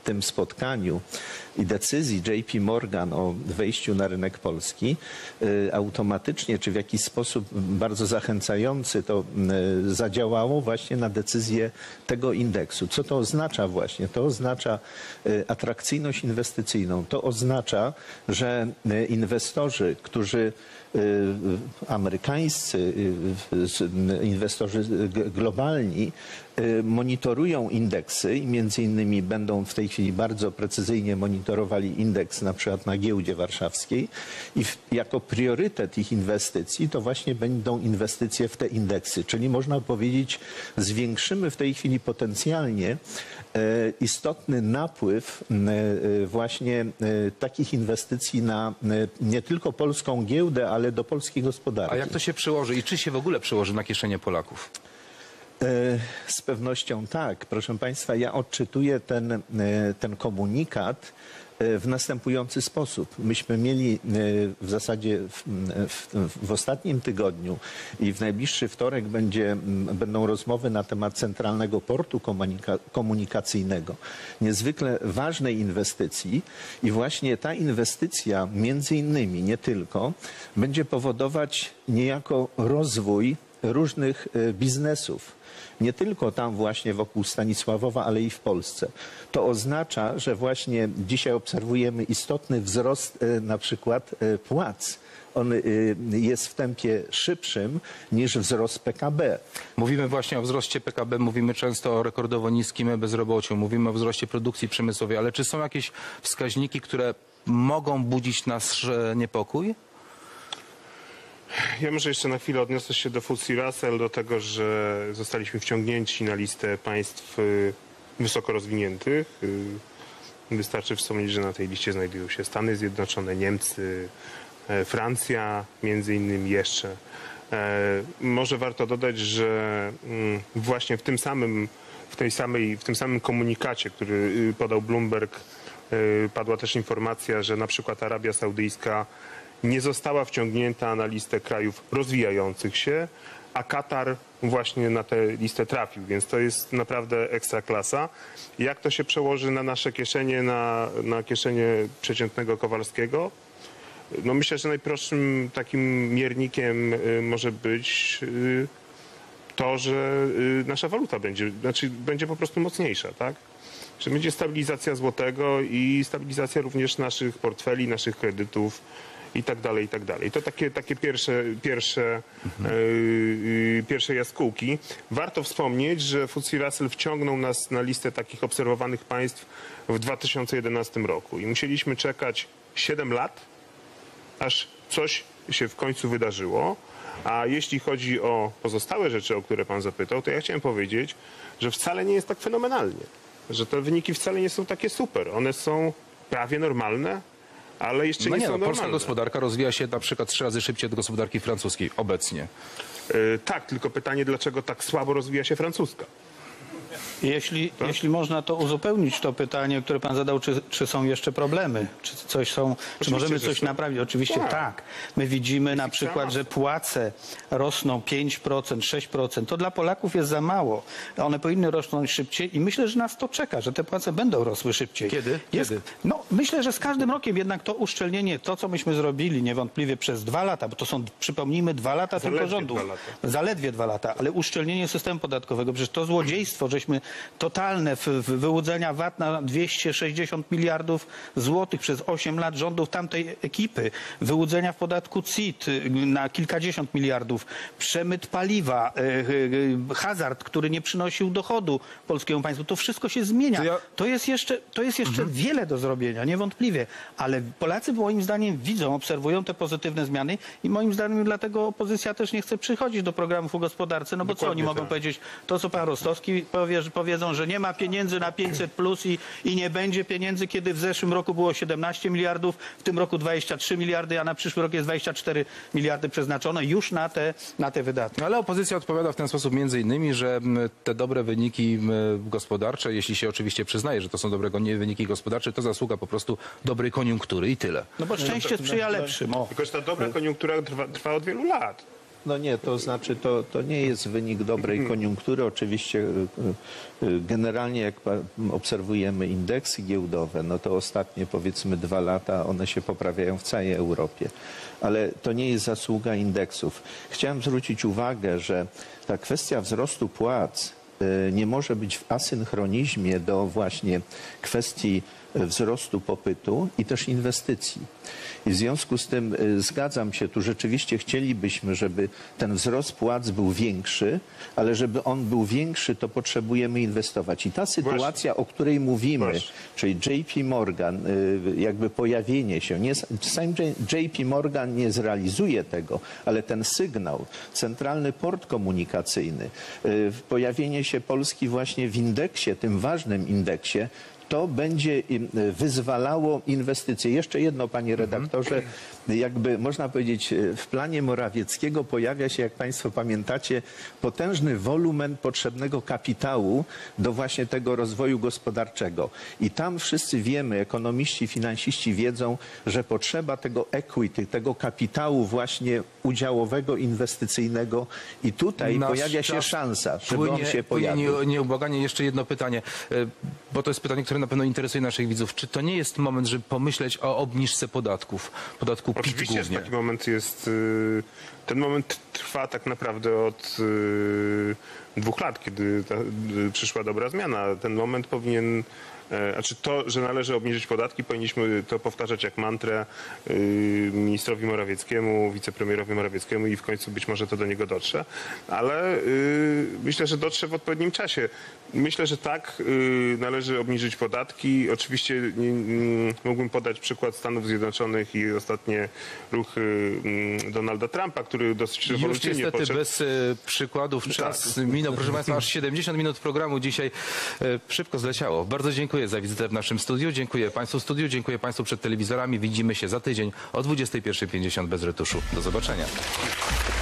tym spotkaniu i decyzji JP Morgan o wejściu na rynek polski, automatycznie czy w jakiś sposób bardzo zachęcający to zadziałało właśnie na decyzję tego indeksu. Co to oznacza właśnie? To oznacza atrakcyjność inwestycyjną. To oznacza, że inwestorzy, którzy amerykańscy inwestorzy globalni monitorują indeksy i między innymi będą w tej chwili bardzo precyzyjnie monitorowali indeks na przykład na giełdzie warszawskiej i jako priorytet ich inwestycji to właśnie będą inwestycje w te indeksy, czyli można powiedzieć zwiększymy w tej chwili potencjalnie istotny napływ właśnie takich inwestycji na nie tylko polską giełdę, ale do polskiej gospodarki. A jak to się przełoży i czy się w ogóle przełoży na kieszenie Polaków? Z pewnością tak. Proszę Państwa, ja odczytuję ten komunikat w następujący sposób. Myśmy mieli w zasadzie w ostatnim tygodniu i w najbliższy wtorek będą rozmowy na temat Centralnego Portu Komunikacyjnego. Niezwykle ważnej inwestycji i właśnie ta inwestycja między innymi, nie tylko, będzie powodować niejako rozwój różnych biznesów. Nie tylko tam właśnie wokół Stanisławowa, ale i w Polsce. To oznacza, że właśnie dzisiaj obserwujemy istotny wzrost na przykład płac. On jest w tempie szybszym niż wzrost PKB. Mówimy właśnie o wzroście PKB, mówimy często o rekordowo niskim bezrobociu, mówimy o wzroście produkcji przemysłowej, ale czy są jakieś wskaźniki, które mogą budzić nasz niepokój? Ja może jeszcze na chwilę odniosę się do FTSE Russell, do tego, że zostaliśmy wciągnięci na listę państw wysoko rozwiniętych. Wystarczy wspomnieć, że na tej liście znajdują się Stany Zjednoczone, Niemcy, Francja, między innymi jeszcze. Może warto dodać, że właśnie w tym samym komunikacie, który podał Bloomberg, padła też informacja, że na przykład Arabia Saudyjska nie została wciągnięta na listę krajów rozwijających się, a Katar właśnie na tę listę trafił, więc to jest naprawdę ekstra klasa. Jak to się przełoży na nasze kieszenie, na kieszenie przeciętnego Kowalskiego? No myślę, że najprostszym takim miernikiem może być to, że nasza waluta będzie po prostu mocniejsza, tak? Że będzie stabilizacja złotego i stabilizacja również naszych portfeli, naszych kredytów i tak dalej, i tak dalej. To takie pierwsze jaskółki. Warto wspomnieć, że FTSE Russell wciągnął nas na listę takich obserwowanych państw w 2011 roku i musieliśmy czekać 7 lat, aż coś się w końcu wydarzyło. A jeśli chodzi o pozostałe rzeczy, o które pan zapytał, to ja chciałem powiedzieć, że wcale nie jest tak fenomenalnie. Że te wyniki wcale nie są takie super. One są prawie normalne, ale jeszcze nie są normalne. Polska gospodarka rozwija się na przykład 3 razy szybciej od gospodarki francuskiej obecnie. Tak, tylko pytanie, dlaczego tak słabo rozwija się francuska? Jeśli można to uzupełnić to pytanie, które pan zadał, czy są jeszcze problemy, czy możemy coś naprawić? Oczywiście tak. My widzimy na przykład, że płace rosną 5%, 6%. To dla Polaków jest za mało. One powinny rosnąć szybciej i myślę, że nas to czeka, że te płace będą rosły szybciej. Kiedy? No, myślę, że z każdym rokiem jednak to uszczelnienie, to co myśmy zrobili niewątpliwie przez 2 lata, bo to są, przypomnijmy, 2 lata tylko rządów. Zaledwie 2 lata, ale uszczelnienie systemu podatkowego, przecież to złodziejstwo, żeśmy totalne wyłudzenia VAT na 260 miliardów złotych przez 8 lat rządów tamtej ekipy, wyłudzenia w podatku CIT na kilkadziesiąt miliardów, przemyt paliwa, hazard, który nie przynosił dochodu polskiemu państwu. To wszystko się zmienia. To jest jeszcze wiele do zrobienia, niewątpliwie, ale Polacy moim zdaniem widzą, obserwują te pozytywne zmiany i moim zdaniem dlatego opozycja też nie chce przychodzić do programów o gospodarce, no bo co oni mogą powiedzieć? To co pan Rostowski powiedzą, że nie ma pieniędzy na 500 plus i nie będzie pieniędzy, kiedy w zeszłym roku było 17 miliardów, w tym roku 23 miliardy, a na przyszły rok jest 24 miliardy przeznaczone już na te wydatki. Ale opozycja odpowiada w ten sposób między innymi, że te dobre wyniki gospodarcze, jeśli się oczywiście przyznaje, że to są dobre wyniki gospodarcze, to zasługa po prostu dobrej koniunktury i tyle. No bo szczęście sprzyja lepszym. Tylko że ta dobra koniunktura trwa od wielu lat. No nie, to znaczy to nie jest wynik dobrej koniunktury. Oczywiście generalnie jak obserwujemy indeksy giełdowe, no to ostatnie powiedzmy 2 lata one się poprawiają w całej Europie. Ale to nie jest zasługa indeksów. Chciałem zwrócić uwagę, że ta kwestia wzrostu płac nie może być w asynchronizmie do właśnie kwestii wzrostu popytu i też inwestycji. I w związku z tym zgadzam się, tu rzeczywiście chcielibyśmy, żeby ten wzrost płac był większy, ale żeby on był większy, to potrzebujemy inwestować. I ta sytuacja, o której mówimy, czyli JP Morgan, jakby pojawienie się, sam JP Morgan nie zrealizuje tego, ale ten sygnał, centralny port komunikacyjny, pojawienie się Polski właśnie w indeksie, tym ważnym indeksie, to będzie wyzwalało inwestycje. Jeszcze jedno, panie redaktorze, jakby można powiedzieć, w planie Morawieckiego pojawia się, jak państwo pamiętacie, potężny wolumen potrzebnego kapitału do właśnie tego rozwoju gospodarczego. I tam wszyscy wiemy, ekonomiści, finansiści wiedzą, że potrzeba tego equity, tego kapitału właśnie udziałowego, inwestycyjnego i tutaj pojawia się szansa, żeby on się pojawił. Nieubłaganie, jeszcze jedno pytanie, bo to jest pytanie, które na pewno interesuje naszych widzów. Czy to nie jest moment, żeby pomyśleć o obniżce podatku PIT Oczywiście głównie? taki moment jest, ten moment trwa tak naprawdę od 2 lat, kiedy przyszła dobra zmiana. Ten moment powinien, znaczy to, że należy obniżyć podatki, powinniśmy to powtarzać jak mantrę ministrowi Morawieckiemu, wicepremierowi Morawieckiemu i w końcu być może to do niego dotrze, ale myślę, że dotrze w odpowiednim czasie. Myślę, że tak, należy obniżyć podatki. Oczywiście mógłbym podać przykład Stanów Zjednoczonych i ostatnie ruchy Donalda Trumpa, który dosyć rewolucyjnie Już niestety bez przykładów czas minął. Proszę państwa, aż 70 minut programu dzisiaj szybko zleciało. Bardzo dziękuję za wizytę w naszym studiu. Dziękuję państwu w studiu, dziękuję państwu przed telewizorami. Widzimy się za tydzień o 21:50 bez retuszu. Do zobaczenia.